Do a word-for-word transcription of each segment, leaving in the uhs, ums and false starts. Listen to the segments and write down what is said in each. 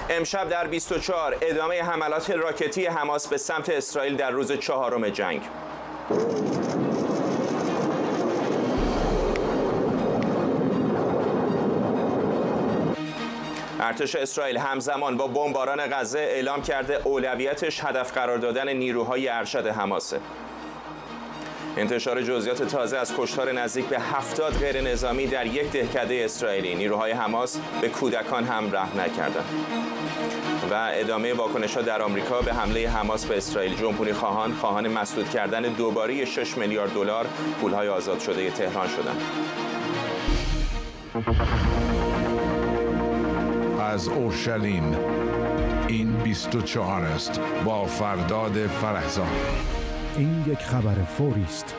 امشب در بیست و چهار ادامه حملات راکتی حماس به سمت اسرائیل در روز چهارم جنگ. ارتش اسرائیل همزمان با بمباران غزه اعلام کرده اولویتش هدف قرار دادن نیروهای ارشد حماسه. انتشار جزئیات تازه از کشتار نزدیک به هفتاد غیر نظامی در یک دهکده اسرائیلی. نیروهای حماس به کودکان هم رحم نکردند. و ادامه واکنش‌ها در آمریکا به حمله حماس به اسرائیل. جمهوری خواهان خواهان مسدود کردن دوباره شش میلیارد دلار پول‌های آزاد شده تهران شدند. از اورشلیم این بیست و چهار است با فرداد فرهزاد. این یک خبر فوری است.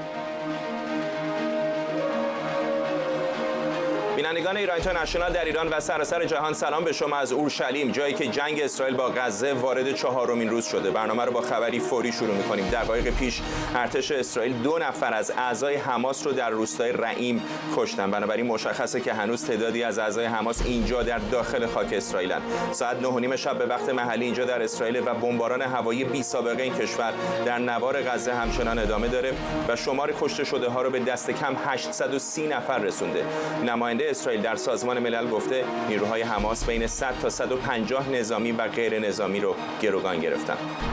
بینندگان ایران اینترنشنال در ایران و سراسر جهان، سلام به شما از اورشلیم، جایی که جنگ اسرائیل با غزه وارد چهارمین روز شده. برنامه رو با خبری فوری شروع می‌کنیم. دقایق پیش ارتش اسرائیل دو نفر از اعضای حماس رو در روستای رعیم کشتن. بنابراین مشخصه که هنوز تعدادی از اعضای حماس اینجا در داخل خاک اسرائیلن. ساعت نه و نیم شب به وقت محلی اینجا در اسرائیل و بمباران هوایی بی سابقه این کشور در نوار غزه همچنان ادامه داره و شمار کشته شده ها رو به دست کم هشتصد و سی نفر رسونده. نماینده اسرائیل در سازمان ملل گفته نیروهای حماس بین صد تا صد و پنجاه نظامی و غیر نظامی رو گروگان گرفتن.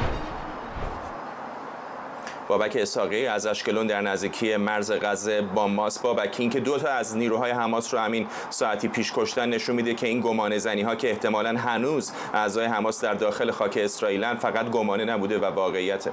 بابک اسحاقی از اشکلون در نزدیکی مرز غزه با ماست. بابک، این که دو تا از نیروهای حماس رو همین ساعتی پیش کشتن نشون میده که این گمان زنی ها که احتمالاً هنوز اعضای حماس در داخل خاک اسرائیلن فقط گمانه نبوده و واقعیته.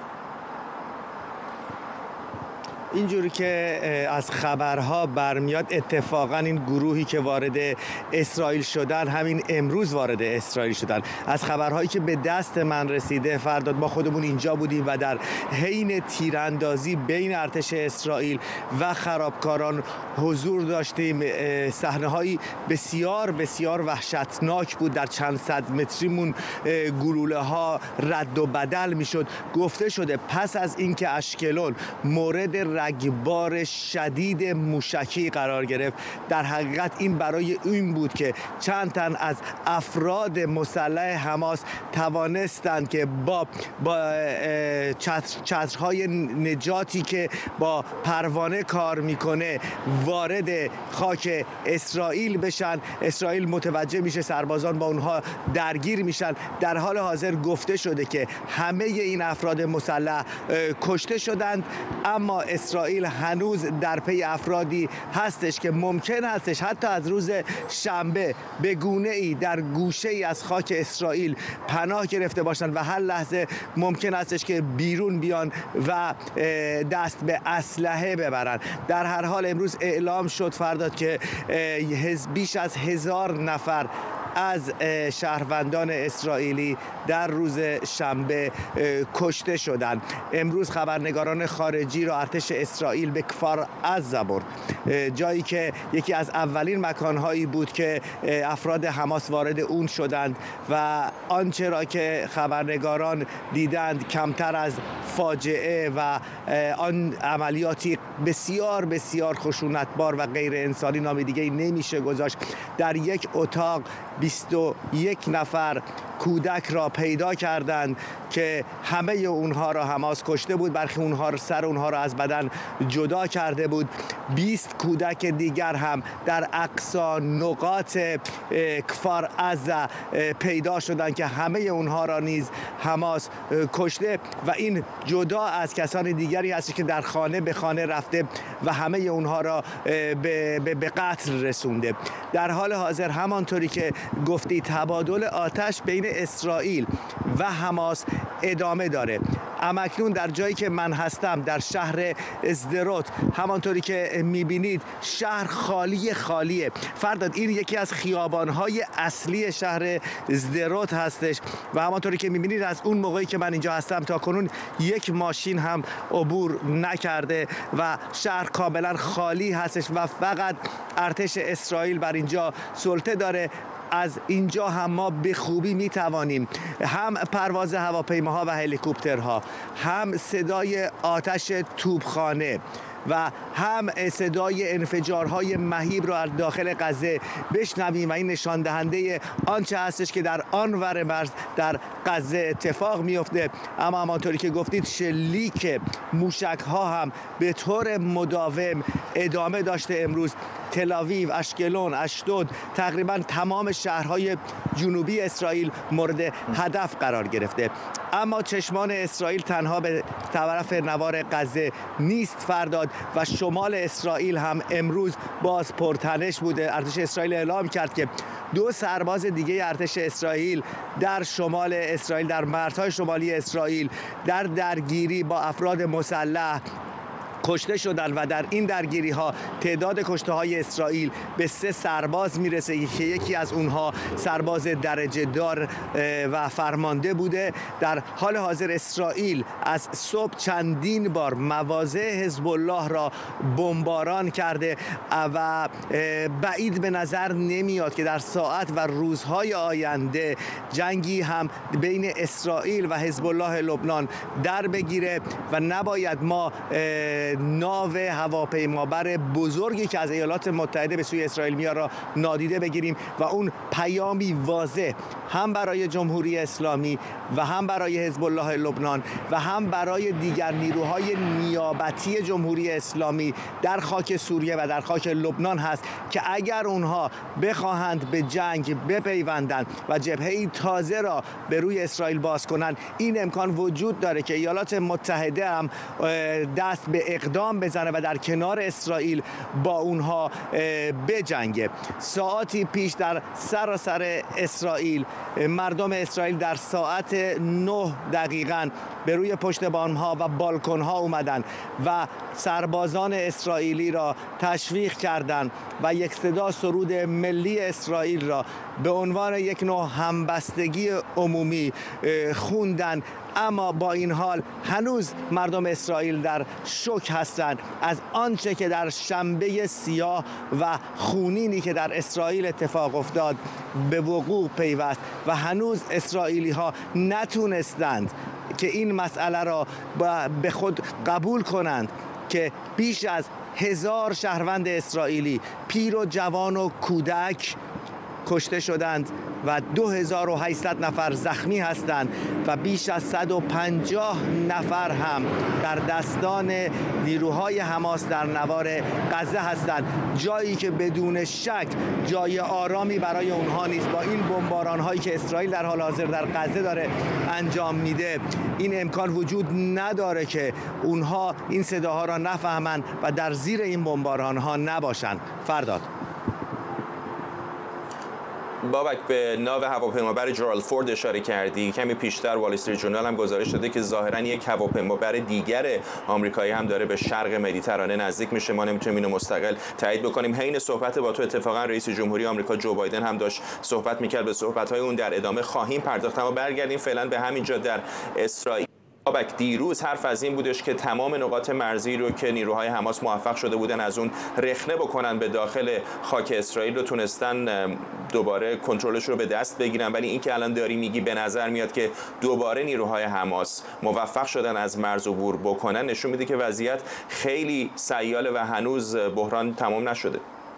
اینجوری که از خبرها برمیاد اتفاقا این گروهی که وارد اسرائیل شدن همین امروز وارد اسرائیل شدن. از خبرهایی که به دست من رسیده، فرداد ما خودمون اینجا بودیم و در حین تیراندازی بین ارتش اسرائیل و خرابکاران حضور داشتیم. صحنه‌های بسیار بسیار وحشتناک بود. در چند صد متریمون گلوله ها رد و بدل میشد. گفته شده پس از اینکه اشکلون مورد رگبار شدید موشکی قرار گرفت، در حقیقت این برای این بود که چند تن از افراد مسلح حماس توانستند که با با چتر، چترهای نجاتی که با پروانه کار میکنه وارد خاک اسرائیل بشن. اسرائیل متوجه میشه، سربازان با اونها درگیر میشن. در حال حاضر گفته شده که همه این افراد مسلح کشته شدند، اما اسرائیل هنوز در پی افرادی هستش که ممکن هستش حتی از روز شنبه به گونه‌ای در گوشه‌ای از خاک اسرائیل پناه گرفته باشند و هر لحظه ممکن هستش که بیرون بیان و دست به اسلحه ببرند. در هر حال امروز اعلام شد فرداد که بیش از هزار نفر از شهروندان اسرائیلی در روز شنبه کشته شدند. امروز خبرنگاران خارجی را ارتش اسرائیل به کفار عزه برد، جایی که یکی از اولین مکانهایی بود که افراد حماس وارد اون شدند و آنچه را که خبرنگاران دیدند کمتر از فاجعه و آن عملیاتی بسیار بسیار خشونتبار و غیر انسانی نام دیگه نمیشه گذاشت. در یک اتاق بیست و یک نفر کودک را پیدا کردند که همه اونها را حماس کشته بود. برخی اونها را سر اونها را از بدن جدا کرده بود. بیست کودک دیگر هم در اقصا نقاط کفار عزه پیدا شدند که همه اونها را نیز حماس کشته و این جدا از کسان دیگری هست که در خانه به خانه رفته و همه اونها را به, به, به قتل رسونده. در حال حاضر همانطوری که گفتی تبادل آتش بین اسرائیل و حماس ادامه داره. همکنون در جایی که من هستم در شهر اسدروت، همانطوری که میبینید شهر خالی خالیه. فرداد این یکی از خیابانهای اصلی شهر اسدروت هستش و همانطوری که میبینید از اون موقعی که من اینجا هستم تا کنون یک ماشین هم عبور نکرده و شهر کاملا خالی هستش و فقط ارتش اسرائیل بر اینجا سلطه داره. از اینجا هم ما به خوبی می توانیم هم پرواز هواپیماها و هلیکوپترها، هم صدای آتش توپخانه و هم صدای انفجارهای مهیب را از داخل غزه بشنویم و این نشان دهنده آنچه هستش که در آن ور مرز در غزه اتفاق میفته. اما همانطوری که گفتید شلیک موشک ها هم به طور مداوم ادامه داشته. امروز تل‌آویو، اشکلون، اشدود، تقریبا تمام شهرهای جنوبی اسرائیل مورد هدف قرار گرفته. اما چشمان اسرائیل تنها به طرف نوار غزه نیست فرداد و شمال اسرائیل هم امروز باز پرتنش بوده. ارتش اسرائیل اعلام کرد که دو سرباز دیگه ارتش اسرائیل در شمال اسرائیل، در مرزهای شمالی اسرائیل، در درگیری با افراد مسلح کشته شدند و در این درگیری ها تعداد کشته های اسرائیل به سه سرباز میرسه که یکی از اونها سرباز درجه دار و فرمانده بوده. در حال حاضر اسرائیل از صبح چندین بار مواضع حزب الله را بمباران کرده و بعید به نظر نمیاد که در ساعت و روزهای آینده جنگی هم بین اسرائیل و حزب الله لبنان در بگیره و نباید ما ناو هواپیمابر بزرگی که از ایالات متحده به سوی اسرائیل میاد را نادیده بگیریم و اون پیامی واضح هم برای جمهوری اسلامی و هم برای حزب الله لبنان و هم برای دیگر نیروهای نیابتی جمهوری اسلامی در خاک سوریه و در خاک لبنان هست که اگر اونها بخواهند به جنگ بپیوندند و جبهه‌ای تازه را به روی اسرائیل باز کنند، این امکان وجود داره که ایالات متحده هم دست به اقدام بزنه و در کنار اسرائیل با اونها بجنگه. ساعتی پیش در سراسر اسرائیل مردم اسرائیل در ساعت نه دقیقاً به روی پشت بام‌ها و بالکن‌ها اومدن و سربازان اسرائیلی را تشویق کردند و یک صدا سرود ملی اسرائیل را به عنوان یک نوع همبستگی عمومی خوندن. اما با این حال هنوز مردم اسرائیل در شوک هستند از آنچه که در شنبه سیاه و خونینی که در اسرائیل اتفاق افتاد به وقوع پیوست و هنوز اسرائیلی ها نتونستند که این مسئله را به خود قبول کنند که بیش از هزار شهروند اسرائیلی پیر و جوان و کودک کشته شدند و دو هزار و هشتصد نفر زخمی هستند و بیش از صد و پنجاه نفر هم در دستان نیروهای حماس در نوار غزه هستند، جایی که بدون شک جای آرامی برای اونها نیست. با این بمباران هایی که اسرائیل در حال حاضر در غزه داره انجام میده، این امکان وجود نداره که اونها این صداها را نفهمند و در زیر این بمباران ها نباشند. فرداد بابک، به ناو هواپیمابر جرالد فورد اشاره کردی. کمی پیشتر وال استریت ژورنال هم گزارش داده که ظاهراً یک هواپیمابر دیگر آمریکایی هم داره به شرق مدیترانه نزدیک میشه. ما نمیتونیم اینو مستقل تایید بکنیم. حین صحبت با تو اتفاقا رئیس جمهوری آمریکا جو بایدن هم داشت صحبت میکرد. به صحبت‌های اون در ادامه خواهیم پرداخت، اما برگردیم فعلا به همینجا در اسرائیل. بابک، دیروز حرف از این بودش که تمام نقاط مرزی رو که نیروهای حماس موفق شده بودن از اون رخنه بکنن به داخل خاک اسرائیل رو تونستن دوباره کنترلش رو به دست بگیرن، ولی این که الان داری میگی به نظر میاد که دوباره نیروهای حماس موفق شدن از مرز عبور بکنن، نشون میده که وضعیت خیلی سیاله و هنوز بحران تمام نشده.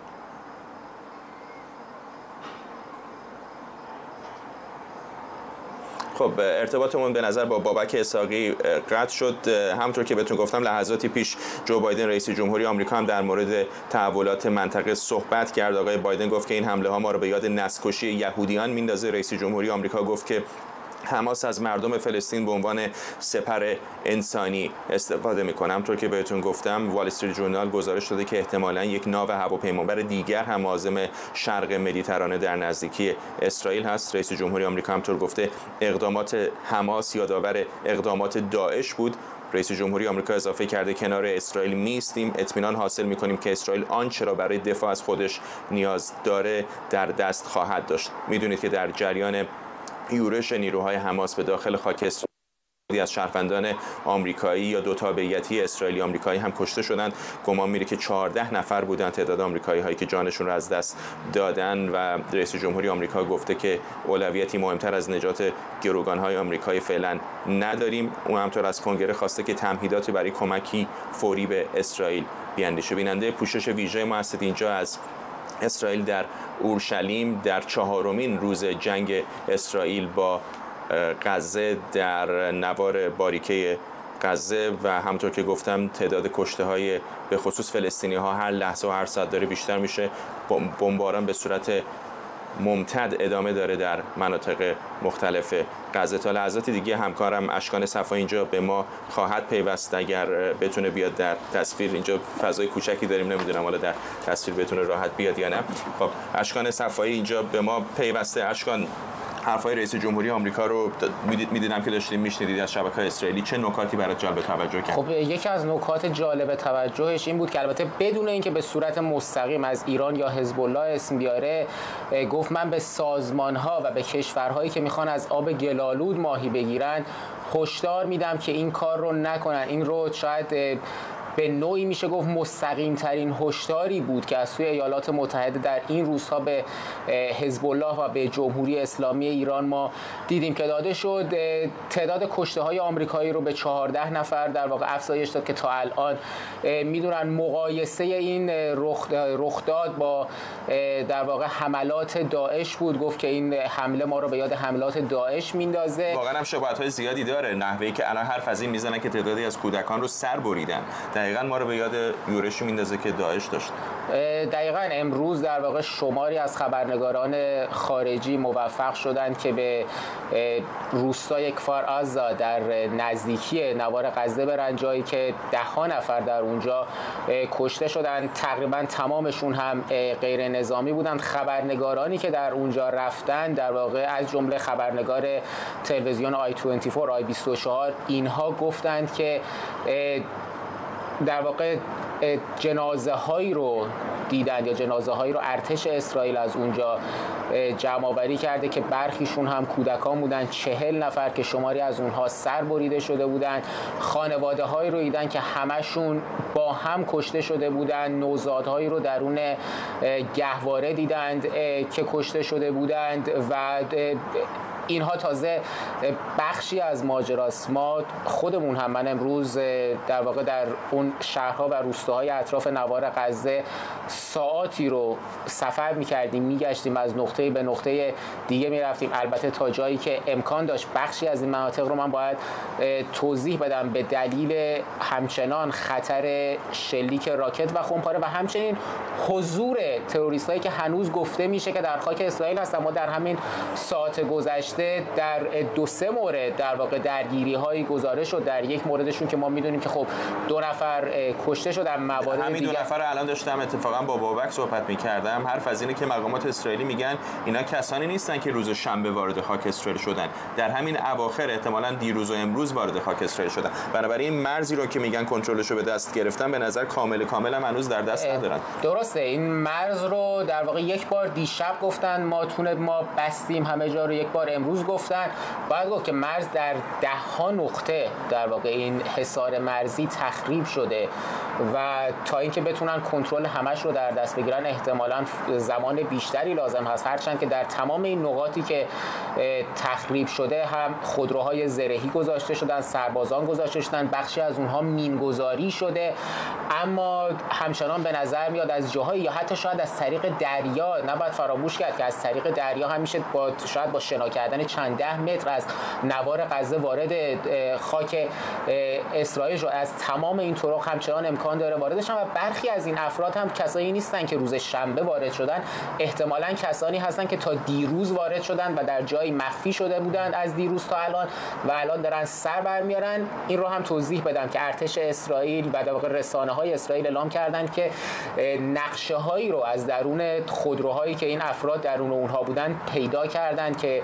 خب ارتباطمون به نظر با بابک اسحاقی قطع شد. همونطور که بهتون گفتم لحظاتی پیش جو بایدن رئیس جمهوری آمریکا هم در مورد تحولات منطقه صحبت کرد. آقای بایدن گفت که این حمله ها ما رو به یاد نسل‌کشی یهودیان میندازه. رئیس جمهوری آمریکا گفت که حماس از مردم فلسطین به عنوان سپر انسانی استفاده میکنه. همونطور که بهتون گفتم وال استریت ژورنال گزارش داده که احتمالاً یک ناو هواپیمابر دیگر هم عازم شرق مدیترانه در نزدیکی اسرائیل هست. رئیس جمهوری آمریکا همطور گفته اقدامات حماس یادآور اقدامات داعش بود. رئیس جمهوری آمریکا اضافه کرده کنار اسرائیل میستیم، اطمینان حاصل میکنیم که اسرائیل آنچه را برای دفاع از خودش نیاز داره در دست خواهد داشت. میدونید که در جریان یورش نیروهای حماس به داخل خاک اسرائیل از شهروندان آمریکایی یا دو تابعیتی اسرائیلی آمریکایی هم کشته شدند. گمان میره که چهارده نفر بودن تعداد آمریکایی هایی که جانشون رو از دست دادن و رئیس جمهوری آمریکا گفته که اولویتی مهمتر از نجات گروگان‌های آمریکایی فعلا نداریم. اون همطور از کنگره خواسته که تمهیداتی برای کمکی فوری به اسرائیل بیاندیشه. بیننده پوشش ویژه ما هستید اینجا از اسرائیل در اورشلیم در چهارمین روز جنگ اسرائیل با غزه در نوار باریکه غزه و همطور که گفتم تعداد کشته های به خصوص فلسطینی ها هر لحظه و هر ساعت داره بیشتر میشه. بمباران به صورت ممتد ادامه داره در مناطق مختلف غزه. تا لحظات دیگه همکارم اشکان صفایی اینجا به ما خواهد پیوست اگر بتونه بیاد در تصویر. اینجا فضای کوچکی داریم، نمیدونم حالا در تصویر بتونه راحت بیاد یا نه. خب اشکان صفایی اینجا به ما پیوسته. اشکان، حرفای رئیس جمهوری آمریکا رو میدیدم که داشتیم میشنیدید از شبکه‌های اسرائیلی، چه نکاتی برات جلب توجه کرد؟ خب یکی از نکات جالب توجهش این بود که البته بدون اینکه به صورت مستقیم از ایران یا حزب الله اسم بیاره، گفت من به سازمان‌ها و به کشورهایی که میخوان از آب گلالود ماهی بگیرن هشدار میدم که این کار رو نکنن. این رو شاید به نوعی میشه گفت مستقیم ترین هشداری بود که از سوی ایالات متحده در این روزها به حزب الله و به جمهوری اسلامی ایران ما دیدیم که داده شد. تعداد کشته های آمریکایی رو به چهارده نفر در واقع افزایش داد که تا الان میدونن مقایسه این رخ رخداد با در واقع حملات داعش بود. گفت که این حمله ما رو به یاد حملات داعش میندازه. واقعا هم شباهت‌های زیادی داره. نحوهی که الان حرف از این میزنن که تعدادی از کودکان رو سر بریدن دقیقاً ما رو به یاد یورشی میندازه که داعش داشت. دقیقاً امروز در واقع شماری از خبرنگاران خارجی موفق شدند که به روستای کفار عزا در نزدیکی نوار غزه برن، جایی که ده ها نفر در اونجا کشته شدند. تقریباً تمامشون هم غیر نظامی بودند. خبرنگارانی که در اونجا رفتن در واقع از جمله خبرنگار تلویزیون آی بیست و چهار آی بیست و چهار اینها گفتند که در واقع جنازه هایی رو دیدن یا جنازه هایی رو ارتش اسرائیل از اونجا جمع آوری کرده که برخیشون هم کودکان بودن، چهل نفر که شماری از اونها سر بریده شده بودن. خانواده هایی رو دیدن که همشون با هم کشته شده بودن. نوزادهایی رو درون گهواره دیدند که کشته شده بودند و اینها تازه بخشی از ماجراست. ما خودمون هم من امروز در واقع در اون شهرها و روستاهای اطراف نوار غزه ساعاتی رو سفر می‌کردیم، می‌گشتیم، از نقطه به نقطه دیگه می‌رفتیم. البته تا جایی که امکان داشت بخشی از این مناطق رو من باید توضیح بدم به دلیل همچنان خطر شلیک راکت و خمپاره و همچنین حضور تروریستایی که هنوز گفته میشه که در خاک اسرائیل هستن. ما در همین ساعت گذشته در دو سه مورد در واقع درگیری هایی گزارش شد. در یک موردشون که ما میدونیم که خب دو نفر کشته شدن. موارد همین دیگه دو نفر الان داشتم اتفاقا با بابک صحبت می‌کردم. حرف از اینه که مقامات اسرائیلی میگن اینا کسانی نیستن که روز شنبه وارد خاک اسرائیل شدن، در همین اواخر احتمالاً دیروز و امروز وارد خاک اسرائیل شدن. بنابراین این مرزی رو که میگن کنترلش رو به دست گرفتن به نظر کامل کامل هم هنوز در دست ندارن. درسته. این مرز رو در واقع یک بار دیشب گفتن ما تونه ما بستیم همه جا رو، یک بار امروز گفتن. باید گفت که مرز در ده ها نقطه در واقع این حصار مرزی تخریب شده و تا اینکه بتونن کنترل همش رو در دست بگیرن احتمالاً زمان بیشتری لازم هست. هرچند که در تمام این نقاطی که تخریب شده هم خودروهای زرهی گذاشته شدن، سربازان گذاشته شدن، بخشی از اونها مینگذاری شده، اما همچنان به نظر میاد از جاهایی یا حتی شاید از طریق دریا، نباید فراموش کرد که از طریق دریا هم میشه با شاید با شنا کردن چند ده متر از نوار غزه وارد خاک اسرائیل شد. از تمام این طرق همچنان امکان داره واردش هم و برخی از این افراد هم کسایی نیستن که روز شنبه وارد شدن، احتمالاً کسانی هستن که تا دیروز وارد شدن و در جایی مخفی شده بودن از دیروز تا الان و الان دارن سر برمیارن. این رو هم توضیح بدم که ارتش اسرائیل و در واقع رسانه‌های اسرائیل اعلام کردند که نقشه‌هایی رو از درون خودروهایی که این افراد درون اونها بودن پیدا کردند که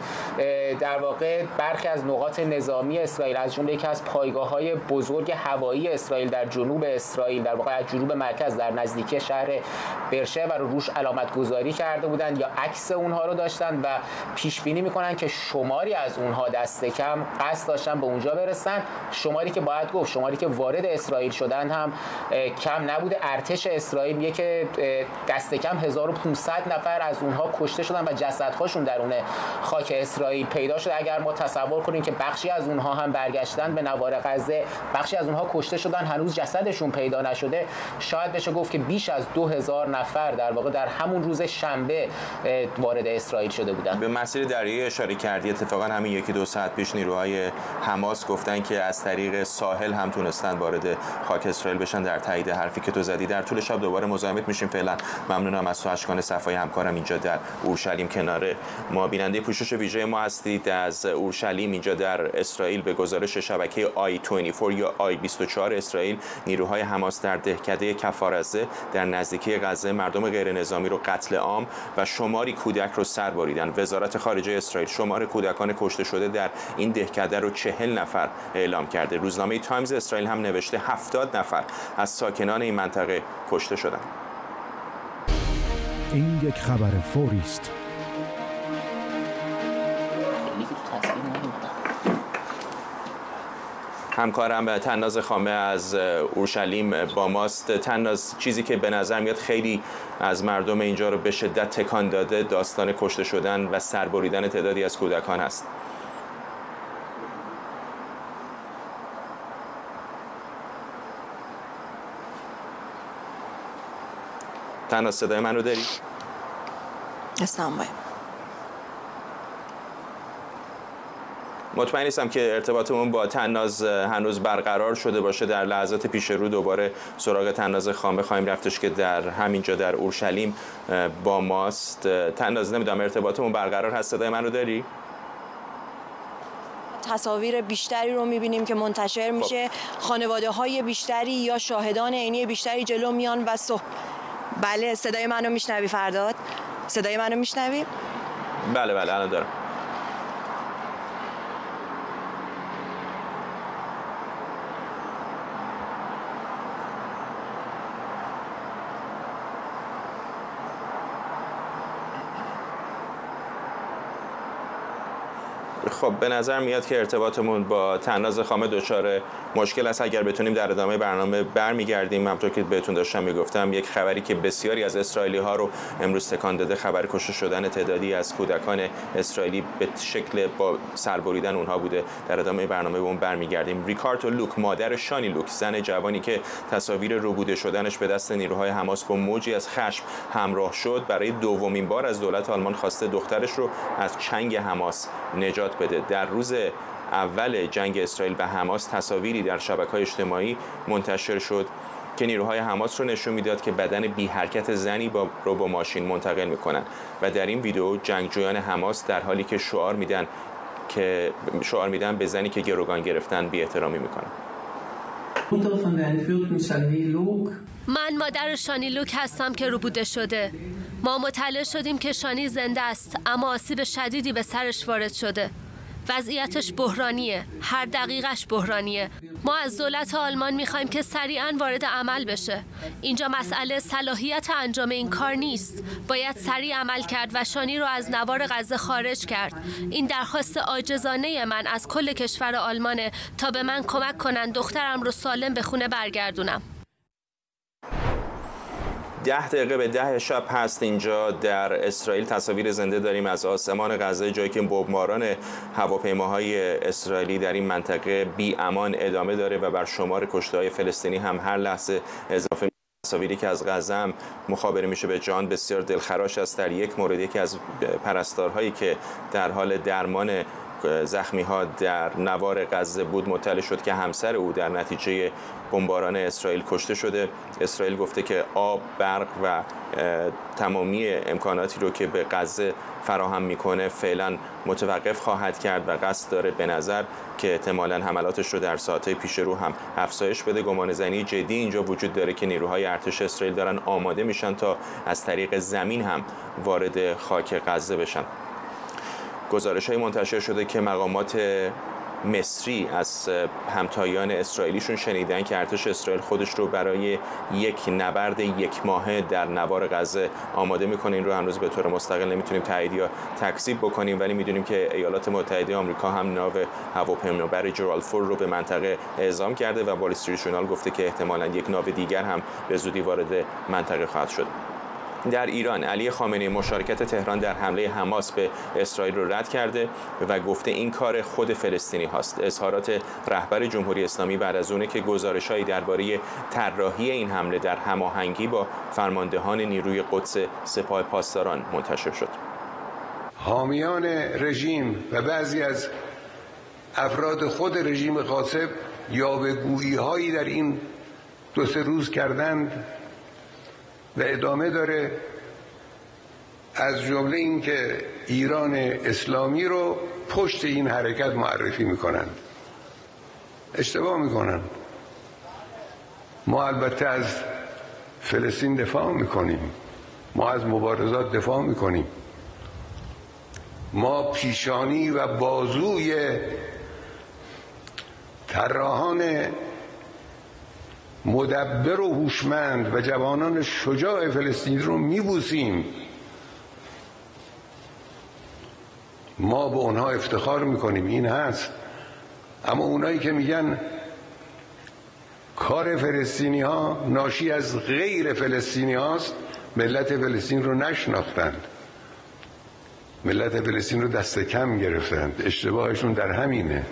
در واقع برخی از نقاط نظامی اسرائیل از جمله یکی از پایگاه‌های بزرگ هوایی اسرائیل در جنوب اسرائیل در واقع از جنوب مرکز در نزدیکی شهر برشهو رو روش علامت گذاری کرده بودند یا عکس حفظ اونها رو داشتن و پیش بینی میکنن که شماری از اونها دست کم قصد داشتن به اونجا برسن. شماری که باید گفت شماری که وارد اسرائیل شدن هم کم نبوده. ارتش اسرائیل میگه که دست کم هزار و پانصد نفر از اونها کشته شدن و جسدهاشون درون خاک اسرائیل پیدا شده. اگر ما تصور کنیم که بخشی از اونها هم برگشتن به نوار غزه، بخشی از اونها کشته شدن، هنوز جسدشون پیدا نشده، شاید بشه گفت که بیش از دو هزار نفر در واقع در همون روز شنبه وارد اسرائیل شده بودن. به مسیر دریایی اشاره کردی. اتفاقا همین یکی دو ساعت پیش نیروهای حماس گفتن که از طریق ساحل هم تونستن وارد خاک اسرائیل بشن، در تایید حرفی که تو زدی. در طول شب دوباره مزاحمت میشیم. فعلا ممنونم از تو اشکان صفایی، همکارم اینجا در اورشلیم کنار ما. بیننده پوشش ویژه ما هستید از اورشلیم اینجا در اسرائیل. به گزارش شبکه آی بیست و چهار یا آی بیست و چهار اسرائیل، نیروهای حماس در دهکده کفر عزه در نزدیکی غزه مردم غیر نظامی رو قتل عام و شماری کودک رو سر بریدن. وزارت خارجه اسرائیل شمار کودکان کشته شده در این دهکده رو چهل نفر اعلام کرده. روزنامه تایمز اسرائیل هم نوشته هفتاد نفر از ساکنان این منطقه کشته شدند. این یک خبر فوری است. همکارم تناز خامه از اورشلیم با ماست. تناز، چیزی که به نظر میاد خیلی از مردم اینجا رو به شدت تکان داده داستان کشته شدن و سربریدن تعدادی از کودکان است. تناز، صدای من رو داری؟ اسلام باید. مطمئن نیستم که ارتباطمون با تناز هنوز برقرار شده باشه. در لحظات پیش رو دوباره سراغ تناز خامه خواهیم رفتش که در همینجا در اورشلیم با ماست. تناز، نمیدونم ارتباطمون برقرار هست؟ صدای من رو داری؟ تصاویر بیشتری رو میبینیم که منتشر میشه. خانواده های بیشتری یا شاهدان عینی بیشتری جلو میان و صح... بله، صدای منو میشنوی فرداد؟ صدای منو میشنوی؟ بله بله الان دارم. خب به نظر میاد که ارتباطمون با تناز خامه دچار مشکل است. اگر بتونیم در ادامه برنامه برمیگردیم. همونطور که بهتون داشتم میگفتم، یک خبری که بسیاری از اسرائیلی ها رو امروز تکان داده، خبر کشته شدن تعدادی از کودکان اسرائیلی به شکل با سربریدن اونها بوده. در ادامه برنامه به اون برمیگردیم. ریکارد لوک، مادر شانی لوک، زن جوانی که تصاویر ربوده شدنش به دست نیروهای حماس با موجی از خشم همراه شد، برای دومین بار از دولت آلمان خواسته دخترش رو از چنگ حماس نجات بده. در روز اول جنگ اسرائیل به حماس تصاویری در شبکه‌های اجتماعی منتشر شد که نیروهای حماس رو نشون میداد که بدن بی حرکت زنی با رو با ماشین منتقل میکنن و در این ویدیو جنگجویان حماس در حالی که شعار میدن که شعار میدن به زنی که گروگان گرفتن بی احترامی میکنن. من مادر شانی لوک هستم که ربوده شده. ما مطلع شدیم که شانی زنده است، اما آسیب شدیدی به سرش وارد شده. وضعیتش بحرانیه، هر دقیقش بحرانیه. ما از دولت آلمان میخوایم که سریعاً وارد عمل بشه. اینجا مسئله صلاحیت انجام این کار نیست. باید سریع عمل کرد و شانی رو از نوار غزه خارج کرد. این درخواست عاجزانه من از کل کشور آلمانه تا به من کمک کنن دخترم رو سالم به خونه برگردونم. ده دقیقه به ده شب هست اینجا در اسرائیل. تصاویر زنده داریم از آسمان غزه، جایی که بمباران هواپیماهای اسرائیلی در این منطقه بی امان ادامه داره و بر شمار کشته‌های فلسطینی هم هر لحظه اضافه میشه. تصاویری که از غزه هم مخابره میشه به جان بسیار دلخراش است. در یک مورد یکی از پرستارهایی که در حال درمان زخمی ها در نوار غزه بود مطلع شد که همسر او در نتیجه بمباران اسرائیل کشته شده. اسرائیل گفته که آب، برق و تمامی امکاناتی رو که به غزه فراهم میکنه فعلا متوقف خواهد کرد و قصد داره به نظر که احتمالاً حملاتش رو در ساعت‌های پیش رو هم افزایش بده. گمانه‌زنی جدی اینجا وجود داره که نیروهای ارتش اسرائیل دارن آماده میشن تا از طریق زمین هم وارد خاک غزه بشن. گزارش‌های منتشر شده که مقامات مصری از همتایان اسرائیلیشون شنیدن که ارتش اسرائیل خودش رو برای یک نبرد یک ماهه در نوار غزه آماده میکنه. این رو هنوز به طور مستقل نمیتونیم تایید یا تکذیب بکنیم، ولی میدونیم که ایالات متحده آمریکا هم ناو هواپیمابر جرالفور رو به منطقه اعزام کرده و وال استریت ژورنال گفته که احتمالاً یک ناو دیگر هم به زودی وارد منطقه خواهد شد. در ایران علی خامنه‌ای مشارکت تهران در حمله حماس به اسرائیل رو رد کرده و گفته این کار خود فلسطینی هاست. اظهارات رهبر جمهوری اسلامی بعد از اونه که گزارش‌هایی درباره طراحی این حمله در هماهنگی با فرماندهان نیروی قدس سپاه پاسداران منتشر شد. حامیان رژیم و بعضی از افراد خود رژیم غاصب یاوه‌گویی‌هایی در این دو سه روز کردند و ادامه داره، از جمله این که ایران اسلامی رو پشت این حرکت معرفی میکنن. اشتباه میکنن. ما البته از فلسطین دفاع میکنیم، ما از مبارزات دفاع میکنیم، ما پیشانی و بازوی طراحان مدبر و هوشمند و جوانان شجاع فلسطین رو میبوسیم. ما به اونها افتخار میکنیم، این هست. اما اونایی که میگن کار فلسطینی ها ناشی از غیر فلسطینی هاست، ملت فلسطین رو نشناختند، ملت فلسطین رو دست کم گرفتند. اشتباهشون در همینه.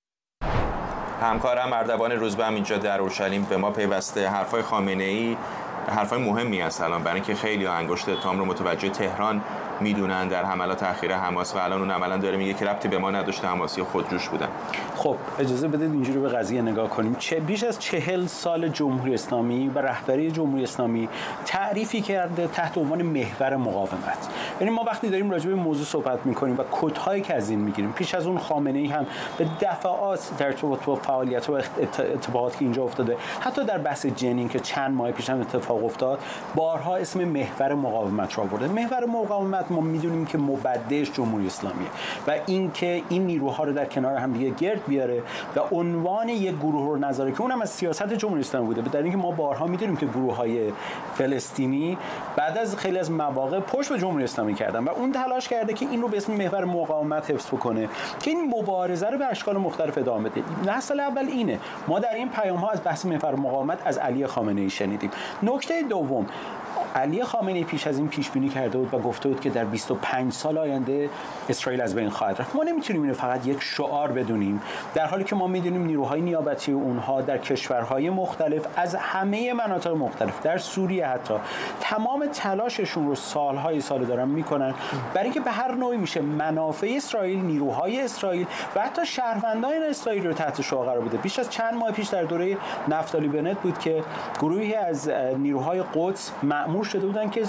همکارم اردوان روزبه هم اینجا در اورشلیم به ما پیوسته. حرفای خامنه‌ای حرفای مهمی است الان، برای اینکه خیلی انگشت اتهام رو متوجه تهران میدونن در حملات اخیر حماس و الان اون عملا داره میگه که ربطی به ما نداشته، حماسی خودجوش بودن. خب اجازه بدید اینجوری به قضیه نگاه کنیم. چه بیش از چهل سال جمهوری اسلامی و رهبری جمهوری اسلامی تعریفی کرده تحت عنوان محور مقاومت. یعنی ما وقتی داریم راجع به موضوع صحبت میکنیم و کدهایی که از این میگیریم، پیش از اون خامنه‌ای هم به دفعات در ارتباط با فعالیت و اتفاقاتی که اینجا افتاده، حتی در بحث جنین که چند ماه پیش هم اتفاق افتاد، بارها اسم محور مقاومت را آورده. محور مقاومت ما میدونیم که مبدعش جمهوری اسلامیه و اینکه این نیروها رو در کنار هم دیگه گرد بیاره و عنوان یک گروه رو نذاره که اونم از سیاست جمهوری اسلامی بوده. در اینکه ما بارها میدونیم که گروه‌های فلسطینی بعد از خیلی از مواقع پشت به جمهوری اسلامی کردن و اون تلاش کرده که این رو به اسم محور مقاومت حفظ بکنه که این مبارزه رو به اشکال مختلف ادامه بده. نسل اول اینه. ما در این پیام‌ها از بحث محور مقاومت از علی خامنه‌ای شنیدیم. نکته دوم، علی خامنه‌ای پیش از این پیش بینی کرده بود و گفته بود که در بیست و پنج سال آینده اسرائیل از بین خواهد رفت. ما نمیتونیم اینو فقط یک شعار بدونیم، در حالی که ما میدونیم نیروهای نیابتی اونها در کشورهای مختلف از همه مناطق مختلف، در سوریه حتی، تمام تلاششون رو سالهای سال دارن میکنن برای اینکه به هر نوعی میشه منافع اسرائیل، نیروهای اسرائیل و حتی شهروندان اسرائیل رو تحت شعار قرار بده. بیش از چند ماه پیش در دوره نفتالی بنت بود که گروهی از نیروهای قدس مأمور شده بودن که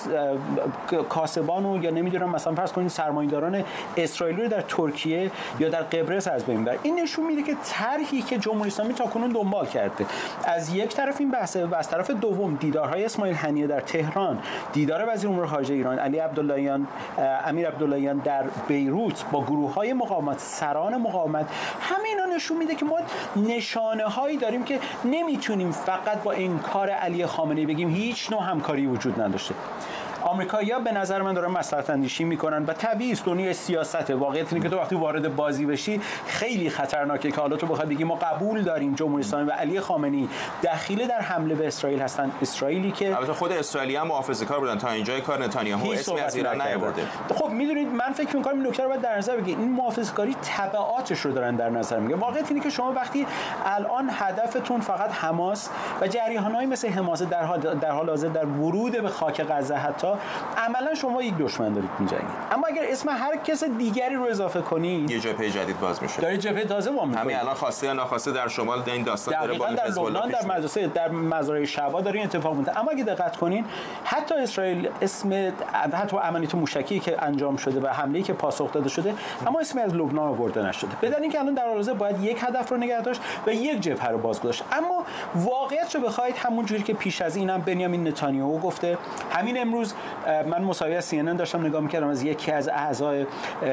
کاسبان یا نمیدونم مثلا فرض کنید سرمایه‌داران اسرائیلی رو در ترکیه یا در قبرس از بین ببره. این نشون میده که طرحی که جمهوری اسلامی تاکنون دنبال کرده، از یک طرف این بحثه و از طرف دوم دیدارهای اسماعیل هنیه در تهران، دیدار وزیر امور خارجه ایران علی عبداللهیان امیر عبداللهیان در بیروت با گروه‌های مقاومت، سران مقاومت، همه اینا نشون میده که ما نشانه‌هایی داریم که نمیتونیم فقط با انکار علی خامنه‌ای بگیم هیچ نوع همکاری وجود نداشته. آمریکایی‌ها به نظر من دارن مصلحت اندیشی میکنن و طبیعی است، دنیای سیاسته. واقعیت اینه که تو وقتی وارد بازی بشی خیلی خطرناکه که حالا تو بخوای بگی ما قبول داریم جمهوری اسلامی و علی خامنه‌ای دخیل در حمله به اسرائیل هستن. اسرائیلی که البته خود اسرائیلی هم محافظه‌کار بودن تا اینجای کار، نتانیاهو اسمی از ایران نیاورده. خب میدونید من فکر می‌کنم این نکته رو باید در نظر بگیرید، این محافظه‌کاری تبعاتش رو دارن در نظر میگیرن. واقعیت اینه که شما وقتی الان هدفتون فقط حماس و جریان‌هایی مثل حماس در حال در حال حاضر در ورود به خاک غزه حتی عملا شما یک دشمن دارید می‌جنگید. اما اگر اسم هر کس دیگری رو اضافه کنید یه جبهه جدید باز میشه. داره جبهه تازه وا می‌کنه. همین الان خواسته یا ناخواسته در شمال این داستان داره با حزب الله در مدرسه در مزارع شعبا داره این اتفاق میفته. اما اگه دقت کنین حتی اسرائیل اسم حتی عملیات موشکی که انجام شده و حمله‌ای که پاسخ داده شده اما اسمی از لبنان آورده نشده. بدون اینکه الان در حال حاضر باید یک هدف رو نگه داشت و یک جبهه رو بازگذاشت. اما واقعیت رو بخواید همونجوری که پیش از اینم بنیامین نتانیاهو گفته، همین امروز من مصاحبه سی ان ان داشتم نگاه می‌کردم از یکی از اعضای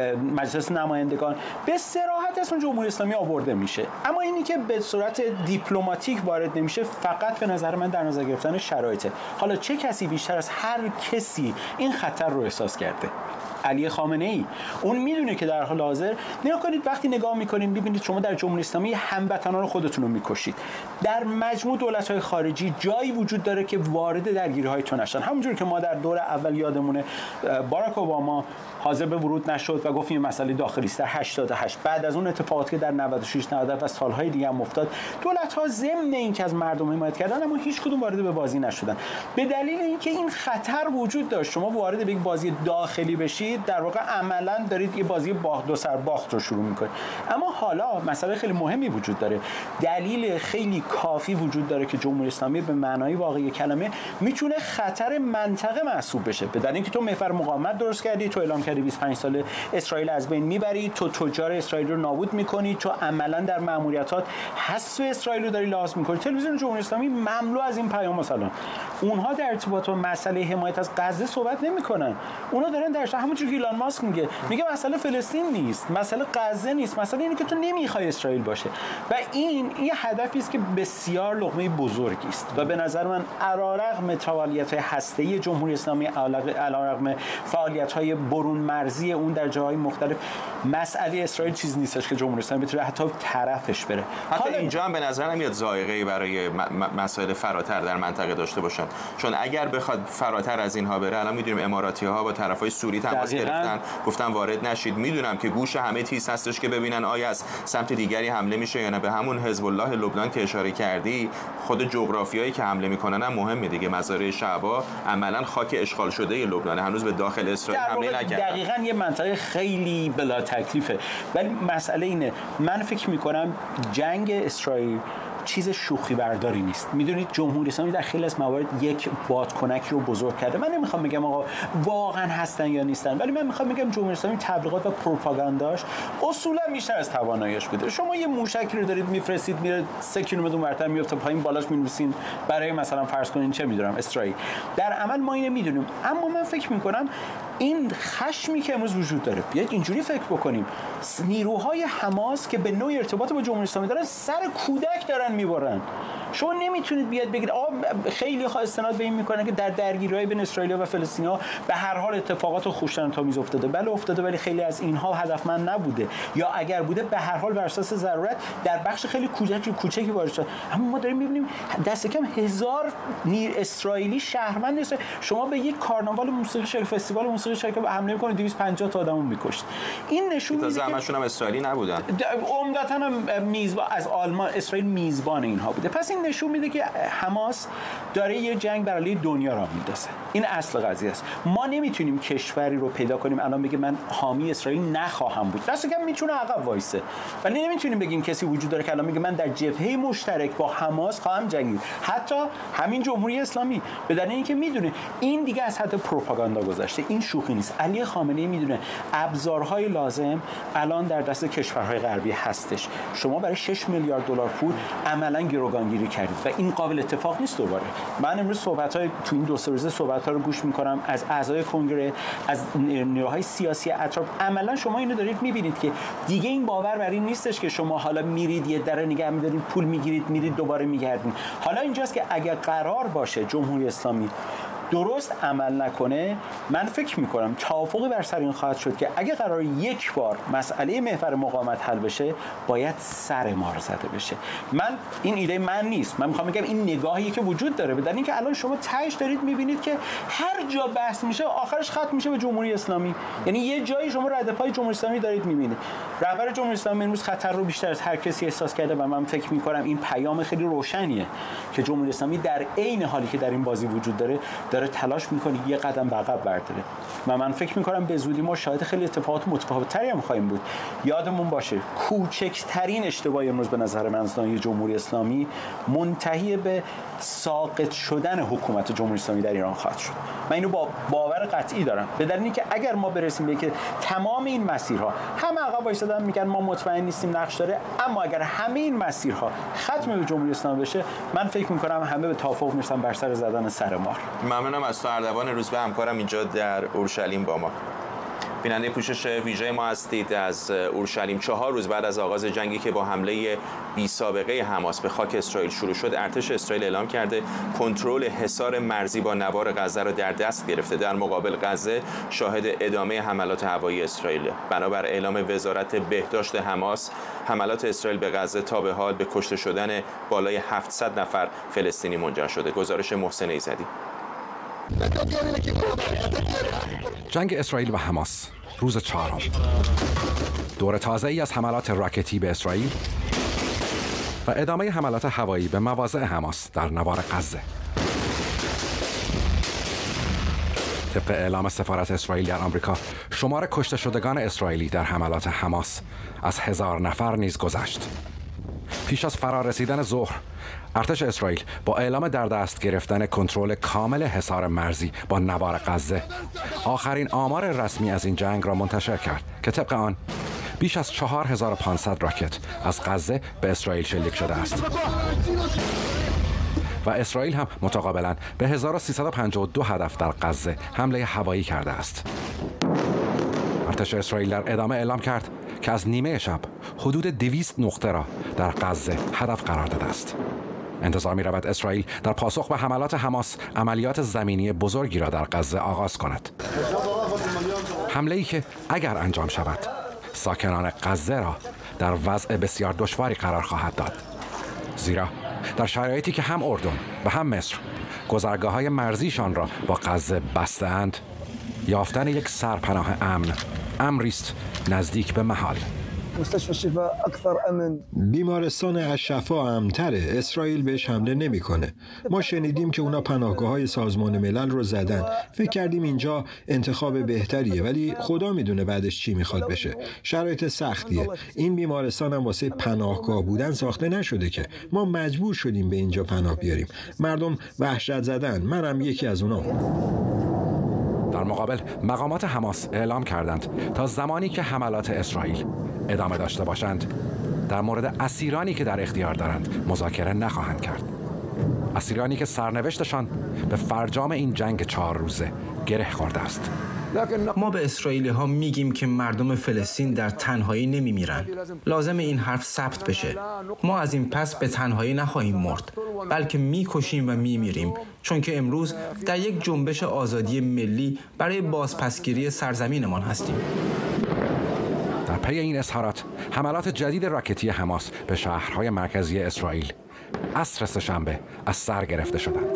مجلس نمایندگان، به صراحت اسم جمهوری اسلامی آورده میشه، اما اینی که به صورت دیپلماتیک وارد نمیشه فقط به نظر من در نظر گرفتن شرایطه. حالا چه کسی بیشتر از هر کسی این خطر رو احساس کرده؟ علی خامنه ای. اون میدونه که در حال حاضر، نگاه کنید وقتی نگاه میکنید ببینید شما در جمهوری اسلامی هموطنان خودتون رو میکشید. در مجموع دولت‌های خارجی جایی وجود داره که وارد درگیری‌های تو نشن. همونجوری که ما در دور اول یادمونه باراک اوباما حاضر به ورود نشد و گفت این مسئله داخلی است در هشتاد و هشت. بعد از اون اتفاقاتی که در نود و شش نود و سالهای دیگه هم افتاد، دولت‌ها ضمن اینکه از مردم حمایت کردن اما هیچ کدوم وارد به بازی نشدن. به دلیل اینکه این خطر وجود داشت شما وارد به یک بازی داخلی بشید، در واقع عملاً دارید یه بازی باخت دو سر باخت رو شروع می‌کنید. اما حالا مسئله خیلی مهمی وجود داره. دلیل خیلی کافی وجود داره که جمهوری اسلامی به معنای واقعی کلمه میتونه خطر منطقه محسوب بشه. به دلیل اینکه تو محور مقاومت درست کردی، تو اعلام کردی بیست و پنج سال اسرائیل از بین میبری، تو تجار اسرائیل رو نابود میکنی، تو عملاً در مأموریتات حذف اسرائیل رو داری لحاظ میکنی. تلویزیون جمهوری اسلامی مملو از این پیام مثلا. اونها در ارتباط با مسئله حمایت از غزه صحبت نمیکنن. اونا دارن در همونجوری که ایلان ماسک میگه، میگه مسئله فلسطین نیست، مسئله غزه نیست، مسئله اینه که تو نمیخوای اسرائیل باشه. و این این هدفی است که بسیار لقمه بزرگی است و به نظر من علیرغم فعالیت‌های هسته‌ای جمهوری اسلامی، علیرغم فعالیت‌های برون مرزی اون در جاهای مختلف، مسئله اسرائیل چیز نیستش که جمهوری اسلامی بتونه حتی طرفش بره. حتی اینجا هم به نظر نمیاد ذائقه‌ای برای مسائل فراتر در منطقه داشته باشن، چون اگر بخواد فراتر از اینها بره، الان می‌دونیم اماراتی‌ها با طرفای سوری تماس گرفتن، گفتن وارد نشید. میدونم که گوش همه تیز هستش که ببینن آیا از سمت دیگری حمله میشه یا نه. به همون حزب الله لبنان که اشاره کردی، خود جغرافیایی که حمله میکنن هم مهمه دیگه. مزارع شعبا عملاً خاک اشغال شده لبنان، هنوز به داخل اسرائیل حمله نکردن. دقیقاً یه منطقه خیلی بلا تکلیفه. ولی مسئله اینه، من فکر میکنم جنگ اسرائیل چیز شوخی برداری نیست. میدونید جمهوری اسلامی در خیلی از موارد یک بادکنک رو بزرگ کرده. من نمیخوام بگم آقا واقعا هستن یا نیستن، ولی من میخوام بگم جمهوری اسلامی تبلیغات و پروپاگانداش اصولا بیشتر از تواناییش بوده. شما یه موشکی رو دارید میفرستید میره سه کیلومتر اونورتر میفته پایین، بالاش می‌نویسین برای مثلا فرض کنین چه میدونم اسرائیل. در عمل ما اینو میدونیم، اما من فکر میکنم این خشمی که امروز وجود داره، بیاید اینجوری فکر بکنیم، نیروهای حماس که به نوعی ارتباط با جمهوری اسلامی دارن سر کودک دارن میبرن. شما نمیتونید بیاد بگید آ خیلی ها استناد به این میکنن که در درگیری‌های بین اسرائیل و فلسطینیا به هر حال اتفاقات خوش‌آمیز افتاده. بله افتاده، ولی خیلی از اینها هدفمند نبوده، یا اگر بوده به هر حال بر اساس ضرورت در بخش خیلی کوچکی کوچکی وارد شده. اما ما داریم میبینیم دست کم هزار نیر اسرائیلی شهروند است. شما به یک کارناوال موسیقی شرکت فستیوال موسیقی شرکت حمله میکنید، دویست و پنجاه تا آدمو میکشید. این نشون میده که همشون هم اسرائیلی نبودن، عمدتاً هم میزبان از آلمان، اسرائیل میزبان اینها بوده. پس این نشون میده که حماس داره یه جنگ بر علیه دنیا را میندازه. این اصل قضیه است. ما نمیتونیم کشوری رو پیدا کنیم الان بگه من حامی اسرائیل نخواهم بود. دست کم میتونه عقب وایسه، ولی نمیتونیم بگیم کسی وجود داره که الان میگه من در جبهه مشترک با حماس خواهم جنگید. حتی همین جمهوری اسلامی به دلیل اینکه میدونه این دیگه از حد پروپاگاندا گذشته، این شوخی نیست. علی خامنه‌ای میدونه ابزارهای لازم الان در دست کشورهای غربی هستش. شما برای شش میلیارد دلار پول عملاً گروگانگیری کردید و این قابل اتفاق نیست. دوباره من امروز صحبت‌های تو این دو سه روزه صحبت‌ها رو گوش می‌کنم از اعضای کنگره، از نیروهای سیاسی اطراف. عملاً شما اینو دارید می‌بینید که دیگه این باور بر این نیستش که شما حالا میرید یه در نگه می‌دارید، پول می‌گیرید، میرید دوباره می‌گردید. حالا اینجاست که اگر قرار باشه جمهوری اسلامی درست عمل نکنه، من فکر میکنم توافقی بر سر این خواهد شد که اگه قرار یک بار مسئله محور مقاومت حل بشه، باید سر مار زده بشه. من این ایده من نیست، من میخوام بگم این نگاهی که وجود داره، بدن اینکه الان شما تهش دارید میبینید که هر جا بحث میشه آخرش ختم میشه به جمهوری اسلامی. یعنی یه جایی شما رد پای جمهوری اسلامی دارید میبینید. رهبر جمهوری اسلامی امروز خطر رو بیشتر از هر کسی احساس کرده و من فکر میکنم این پیام خیلی روشنیه که جمهوری اسلامی در عین حالی که در این بازی وجود داره داره تلاش میکنه یه قدم به عقب برداره و من فکر میکنم به زودی ما شاهد خیلی اتفاقات متفاوت‌تری هم خواهیم بود. یادمون باشه کوچکترین اشتباه امروز به نظر من از جمهوری اسلامی منتهی به ساقط شدن حکومت جمهوری اسلامی در ایران خواهد شد. من اینو با باور قطعی دارم، به دلیل اینکه اگر ما برسیم به که تمام این مسیرها همه عقب وایسادن میگن ما مطمئن نیستیم نقش داره، اما اگر همه این مسیرها ختم به جمهوری اسلامی بشه، من فکر میکنم همه به توافق میرسن بر سر زدن سر مار. ممنون ممنونم از تو اردوان روز به همکارم اینجا در اورشلیم با ما. بیننده پوشش ویژه ما هستید از اورشلیم. چهار روز بعد از آغاز جنگی که با حمله بی سابقه حماس به خاک اسرائیل شروع شد، ارتش اسرائیل اعلام کرده کنترل حصار مرزی با نوار غزه را در دست گرفته. در مقابل غزه شاهد ادامه حملات هوایی اسرائیل. بنابر اعلام وزارت بهداشت حماس، حملات اسرائیل به غزه تا به حال به کشته شدن بالای هفتصد نفر فلسطینی منجر شده. گزارش محسن ایزدی. جنگ اسرائیل و حماس روز چهارم، دور تازه ای از حملات راکتی به اسرائیل و ادامه حملات هوایی به مواضع حماس در نوار غزه. طبق اعلام سفارت اسرائیل در آمریکا، شمار کشته شدگان اسرائیلی در حملات حماس از هزار نفر نیز گذشت. پیش از فرارسیدن ظهر، ارتش اسرائیل با اعلام در دست گرفتن کنترل کامل حصار مرزی با نوار غزه آخرین آمار رسمی از این جنگ را منتشر کرد که طبق آن بیش از چهار هزار و پانصد راکت از غزه به اسرائیل شلیک شده است و اسرائیل هم متقابلا به هزار و سیصد و پنجاه و دو هدف در غزه حمله هوایی کرده است. ارتش اسرائیل در ادامه اعلام کرد که از نیمه شب حدود دویست نقطه را در غزه هدف قرار داده است. انتظار می رود اسرائیل در پاسخ به حملات حماس عملیات زمینی بزرگی را در غزه آغاز کند. حمله‌ای که اگر انجام شود ساکنان غزه را در وضع بسیار دشواری قرار خواهد داد، زیرا در شرایطی که هم اردن و هم مصر گذرگاه‌های مرزیشان را با غزه بسته‌اند، یافتن یک سرپناه امن امری است نزدیک به محال. بیمارستان الشفا امن‌تره. اسرائیل بهش حمله نمی‌کنه. ما شنیدیم که اونا پناهگاه‌های سازمان ملل رو زدن. فکر کردیم اینجا انتخاب بهتریه، ولی خدا میدونه بعدش چی میخواد بشه. شرایط سختیه. این بیمارستان هم واسه پناهگاه بودن ساخته نشده که. ما مجبور شدیم به اینجا پناه بیاریم. مردم وحشت زدن. منم یکی از اونا. در مقابل مقامات حماس اعلام کردند تا زمانی که حملات اسرائیل ادامه داشته باشند در مورد اسیرانی که در اختیار دارند مذاکره نخواهند کرد. اسیرانی که سرنوشتشان به فرجام این جنگ چهار روزه گره خورده است. ما به اسرائیلی ها میگیم که مردم فلسطین در تنهایی نمیمیرن. لازم این حرف ثبت بشه. ما از این پس به تنهایی نخواهیم مرد، بلکه میکشیم و میمیریم، چون که امروز در یک جنبش آزادی ملی برای بازپسگیری سرزمینمان هستیم. در پی این اظهارات، حملات جدید راکتی حماس به شهرهای مرکزی اسرائیل عصر سه‌شنبه از سر گرفته شدند.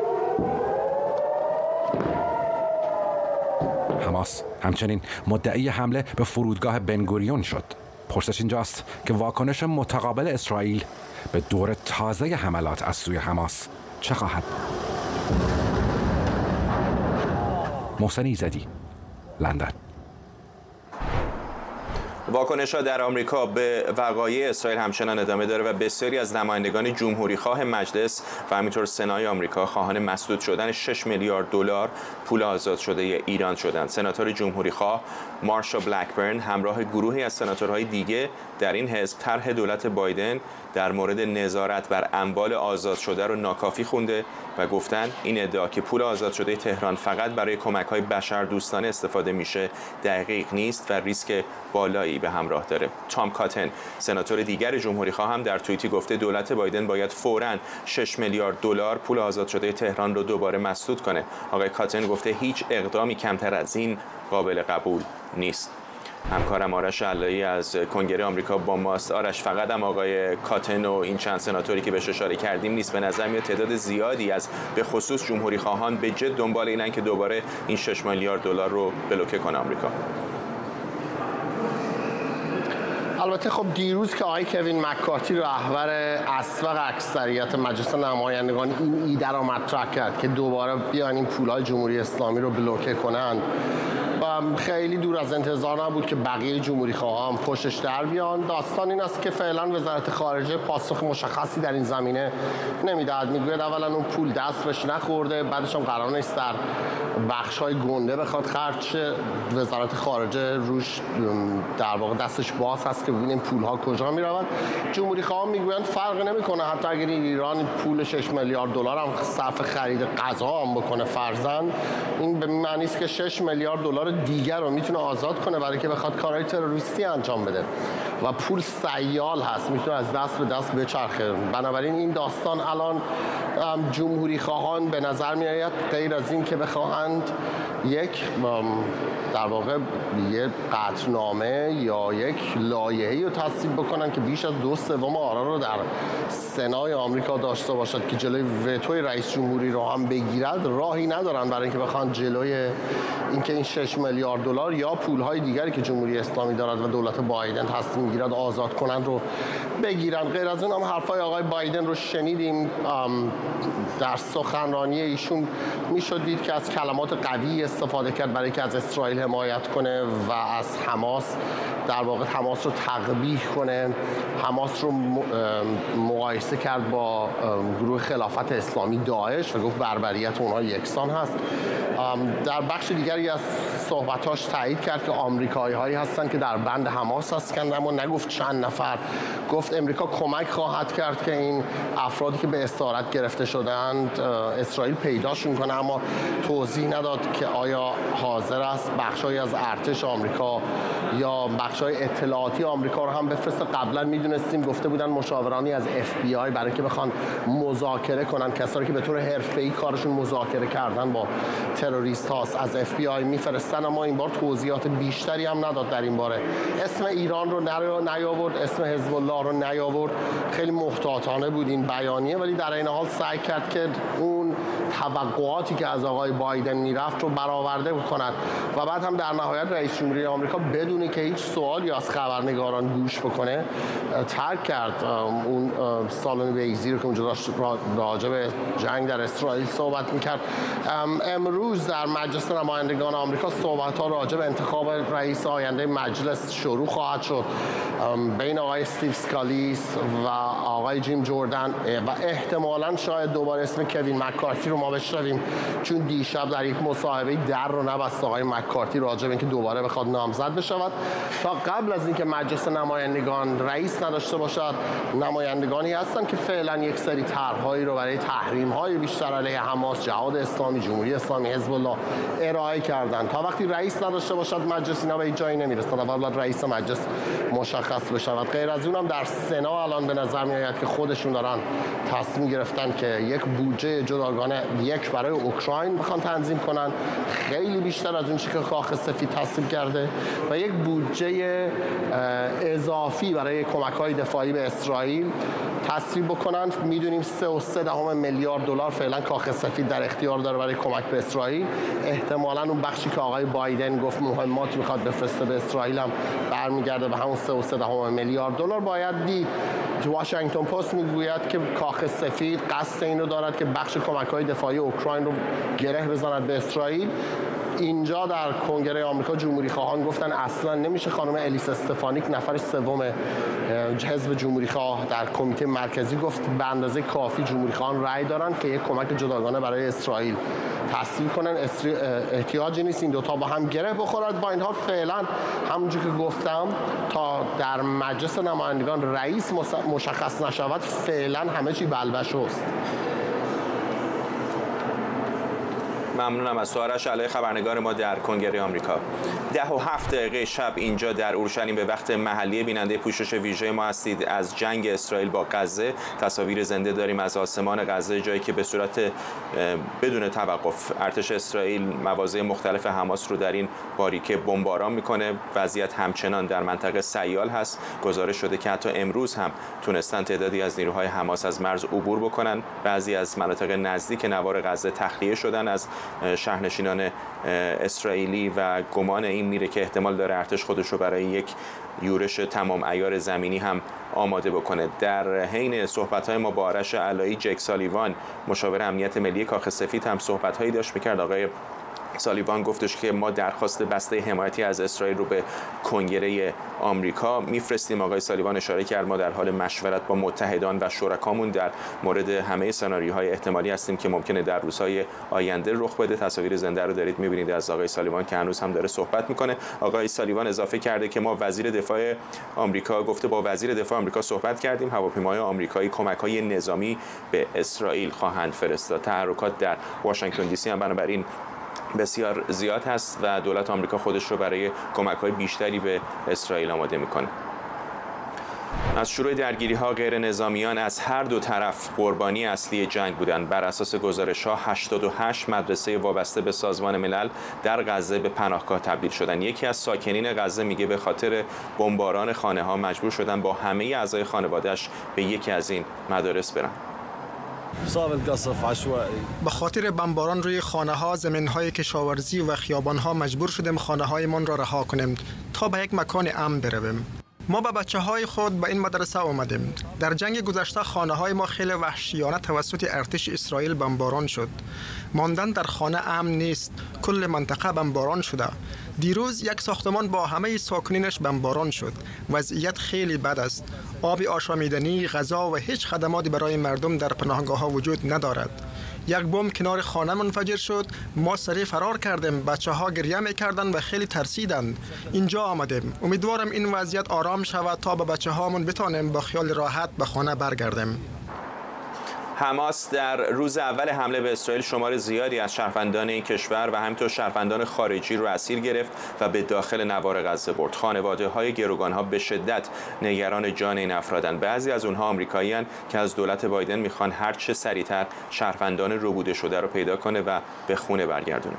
حماس همچنین مدعی حمله به فرودگاه بنگوریون شد. پرسش اینجاست که واکنش متقابل اسرائیل به دور تازه حملات از سوی حماس چه خواهد بود؟ محسن ایزدی، لندن. واکنش‌ها در آمریکا به وقایع اسرائیل همچنان ادامه داره و بسیاری از نمایندگان جمهوری‌خواه مجلس و همینطور سنای آمریکا خواهان مسدود شدن شش میلیارد دلار پول آزاد شده ایران شدند. سناتور جمهوری‌خواه مارشا بلکبرن همراه گروهی از سناتورهای دیگه در این حزب طرح دولت بایدن در مورد نظارت بر اموال آزاد شده رو ناکافی خونده و گفتن این ادعا که پول آزاد شده تهران فقط برای کمک‌های بشردوستانه استفاده میشه دقیق نیست و ریسک بالایی به همراه داره. تام کاتن، سناتور دیگر جمهوری‌خواه، هم در توییتی گفته دولت بایدن باید فوراً شش میلیارد دلار پول آزاد شده تهران رو دوباره مسدود کنه. آقای کاتن گفته هیچ اقدامی کمتر از این قابل قبول نیست. همکارم آرش علایی از کنگره آمریکا با ماست. آرش، فقط هم آقای کاتن و این چند سناتوری که بهش اشاره کردیم نیست، به نظر میاد تعداد زیادی از به خصوص جمهوری خواهان به جد دنبال اینن که دوباره این شش میلیارد دلار رو بلوکه کنه آمریکا. البته خب دیروز که آقای کوین مکارتی رهبر اسبق اکثریت مجلس نمایندگان این ایده را مطرح کرد که دوباره بیان این پولهای جمهوری اسلامی رو بلوکه کنند و خیلی دور از انتظار نبود که بقیه جمهوری خواه هم پشتش در بیان. داستان این است که فعلا وزارت خارجه پاسخ مشخصی در این زمینه نمیدهد. میگوید اولا اون پول دست بهش نخورده، بعدش هم قرار نیست در بخش‌های گنده بخواد خرج شه. وزارت خارجه روش در واقع دستش باز هست که ببینیم پول‌ها کجا می‌رود. جمهوری خواهان میگویند فرق نمی‌کنه، حتی اگر ایران پول شش میلیارد دلار هم صرف خرید غذا هم بکنه فرضاً، این به معنی است که شش میلیارد دلار دیگر رو میتونه آزاد کنه برای که بخواد کارهای تروریستی انجام بده و پول سیال هست، میتونه از دست به دست بچرخه. بنابراین این داستان الان جمهوری خواهان به نظر می آید غیر از این که بخواهند یک در واقع یه قطعنامه یا یک لایحه‌ای رو تصویب بکنن که بیش از دو سوم آرا رو در سنای آمریکا داشته باشد که جلوی وتوی رئیس جمهوری رو هم بگیرد، راهی ندارن برای اینکه بخوان جلوی اینکه این شش میلیارد دلار یا پول‌های دیگری که جمهوری اسلامی دارد و دولت بایدن تصمیم می‌گیرد آزاد کنند رو بگیرن. غیر از اون هم حرفای آقای بایدن رو شنیدیم در سخنرانی ایشون، میشد دید که از کلمات قوی استفاده کرد برای که از اسرائیل حمایت کنه و از حماس در واقع حماس رو تقبیح کنه. حماس رو مقایسه کرد با گروه خلافت اسلامی داعش و گفت بربریت اونها یکسان هست. در بخش دیگری از صحبتاش تایید کرد که آمریکایی هایی هستند که در بند حماس هستند، اما نگفت چند نفر. گفت امریکا کمک خواهد کرد که این افرادی که به اسارت گرفته شدند اسرائیل پیداشون کنه، اما توضیح نداد که آیا حاضر است بخشایی از ارتش آمریکا یا بخشای اطلاعاتی آمریکا رو هم بفرسته. قبلا میدونستیم گفته بودن مشاورانی از اف بی آی برای که بخوان مذاکره کنن، کسایی که به طور حرفه‌ای کارشون مذاکره کردن با تروریست هاست از اف بی آی میفرستن، اما این بار توضیحات بیشتری هم نداد در این باره. اسم ایران رو نیاورد، اسم حزب الله رو نیاورد. خیلی محتاطانه بود این بیانیه، ولی در این حال سعی کرد که اون توقعاتی که از آقای بایدن میرفت رو برآورده کند و بعد هم در نهایت رئیس جمهوری آمریکا بدون که هیچ سوالی از خبرنگاران گوش بکنه ترک کرد اون سالن بیضی رو که اونجا داشت راجع به جنگ در اسرائیل صحبت میکرد. امروز در مجلس نمایندگان آمریکا صحبت‌ها راجع به انتخاب رئیس آینده مجلس شروع خواهد شد بین آقای استیو اسکالیس و آقای جیم جوردن و احتمالاً شاید دوباره اسم کوین مکارتی رو ما بشنویم، چون دیشب در یک مصاحبه در رو نبست آقای مکارتی راجع به اینکه دوباره بخواد نامزد بشود. تا قبل از اینکه مجلس نمایندگان رئیس نداشته باشد، نمایندگانی هستند که فعلا یک سری طرح‌هایی رو برای تحریم‌های بیشتر علیه حماس، جهاد اسلامی، جمهوری اسلامی، حزب الله ارائه کردند. تا وقتی رئیس نداشته باشد مجلس اینا به جایی نمیرسد. اول رئیس مجلس مشخص بشود. غیر از اونم در سنا الان به نظر میاد که خودشون دارن تصمیم گرفتن که یک بودجه جداگانه یک برای اوکراین بخوان تنظیم کنن، خیلی بیشتر از اون چیزی که کاخ سفید تصویب کرده، و یک بودجه اضافی برای کمک‌های دفاعی به اسرائیل تصویب بکنن. میدونیم سه و سه دهم میلیارد دلار فعلا کاخ سفید در اختیار داره برای کمک به اسرائیل. احتمالاً اون بخشی که آقای بایدن گفت مهمات میخواد بفرسته به اسرائیل هم برمیگرده به همون سه و سه دهم میلیارد دلار. باید دید واشنگتن پست میگوید که کاخ سفید قصد این رو دارد که بخش کمک‌های دفاعی اوکراین رو گره بزند به اسرائیل. اینجا در کنگره آمریکا جمهوری خواهان گفتن اصلا نمیشه. خانم الیس استفانیک نفر سوم حزب جمهوری خواه در کمیته مرکزی گفت به اندازه کافی جمهوری خواهان رأی دارن که یک کمک جداگانه برای اسرائیل تصویب کنن. احتیاجی نیست این دوتا با هم گره بخورد. با این حال فعلا همونجور که گفتم تا در مجلس نمایندگان رئیس مشخص نشود فعلا همه چی بلبشوست. ممنونم از سوارش علی خبرنگار ما در کنگره آمریکا. ده و هفت دقیقه شب اینجا در اورشلیم به وقت محلی بیننده پوشش ویژه ما هستید از جنگ اسرائیل با غزه. تصاویر زنده داریم از آسمان غزه، جایی که به صورت بدون توقف ارتش اسرائیل مواضع مختلف حماس رو در این باریکه بمباران میکنه. وضعیت همچنان در منطقه سیال هست. گزارش شده که حتی امروز هم تونستن تعدادی از نیروهای حماس از مرز عبور بکنن. بعضی از مناطق نزدیک نوار غزه تخلیه شدن از شهرنشینان اسرائیلی و گمان این میره که احتمال داره ارتش خودش رو برای یک یورش تمام عیار زمینی هم آماده بکنه. در حین صحبت‌های ما با آرش علایی، جک سالیوان مشاور امنیت ملی کاخ سفید هم صحبت‌هایی داشت می‌کرد. آقای سالیوان گفتش که ما درخواست بسته حمایتی از اسرائیل رو به کنگره آمریکا میفرستیم. آقای سالیوان اشاره کرد ما در حال مشورت با متحدان و شرکامون در مورد همه سناریوهای احتمالی هستیم که ممکنه در روزهای آینده رخ بده. تصاویر زنده رو دارید می‌بینید از آقای سالیوان که هنوز هم داره صحبت میکنه. آقای سالیوان اضافه کرده که ما وزیر دفاع آمریکا گفته با وزیر دفاع آمریکا صحبت کردیم. هواپیماهای آمریکایی کمک‌های نظامی به اسرائیل خواهند فرستاد. تحرکات در واشنگتن دی سی هم بنابراین بسیار زیاد هست و دولت آمریکا خودش رو برای کمک‌های بیشتری به اسرائیل آماده میکنه. از شروع درگیری‌ها غیر نظامیان از هر دو طرف قربانی اصلی جنگ بودند. بر اساس گزارش‌ها هشتاد و هشت مدرسه وابسته به سازمان ملل در غزه به پناهگاه تبدیل شدند. یکی از ساکنین غزه میگه به خاطر بمباران خانه‌ها مجبور شدن با همه اعضای خانواده‌اش به یکی از این مدارس برن. به خاطر بمباران روی خانه ها، زمین های کشاورزی و خیابان ها مجبور شدیم خانه هایمان را رها کنیم تا به یک مکان امن برویم. ما با بچه های خود به این مدرسه آمدیم. در جنگ گذشته خانه های ما خیلی وحشیانه توسط ارتش اسرائیل بمباران شد. ماندن در خانه امن نیست. کل منطقه بمباران شده. دیروز یک ساختمان با همه ساکنینش بمباران شد. وضعیت خیلی بد است. آب آشامیدنی، غذا و هیچ خدماتی برای مردم در پناهگاه ها وجود ندارد. یک بمب کنار خانه منفجر شد. ما سریع فرار کردیم. بچه ها گریه می‌کردند و خیلی ترسیدند. اینجا آمدیم. امیدوارم این وضعیت آرام شود تا به بچه هامون بتانیم با خیال راحت به خانه برگردیم. حماس در روز اول حمله به اسرائیل شمار زیادی از شهروندان این کشور و همینطور شهروندان خارجی رو اسیر گرفت و به داخل نوار غزه برد. خانواده‌های گروگان‌ها به شدت نگران جان این افرادند. بعضی از اونها آمریکایی‌اند که از دولت بایدن میخوان هر چه سریعتر شهروندان ربوده شده رو پیدا کنه و به خونه برگردونه.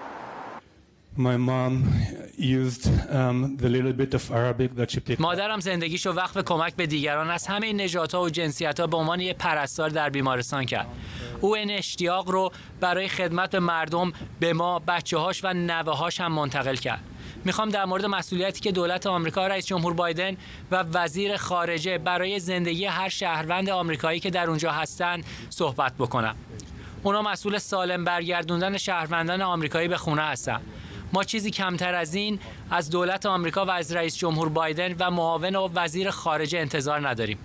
مادرم زندگیشو وقف کمک به دیگران از همه نژادها و جنسیت‌ها به عنوان یک پرستار در بیمارستان کرد. او این اشتیاق رو برای خدمت به مردم به ما، بچه‌هاش و نوه‌هاش هم منتقل کرد. میخوام در مورد مسئولیتی که دولت آمریکا، رئیس جمهور بایدن و وزیر خارجه برای زندگی هر شهروند آمریکایی که در اونجا هستن صحبت بکنم. اونا مسئول سالم برگردوندن شهروندان آمریکایی به خونه هستن. ما چیزی کمتر از این از دولت آمریکا و از رئیس جمهور بایدن و معاون و وزیر خارجه انتظار نداریم.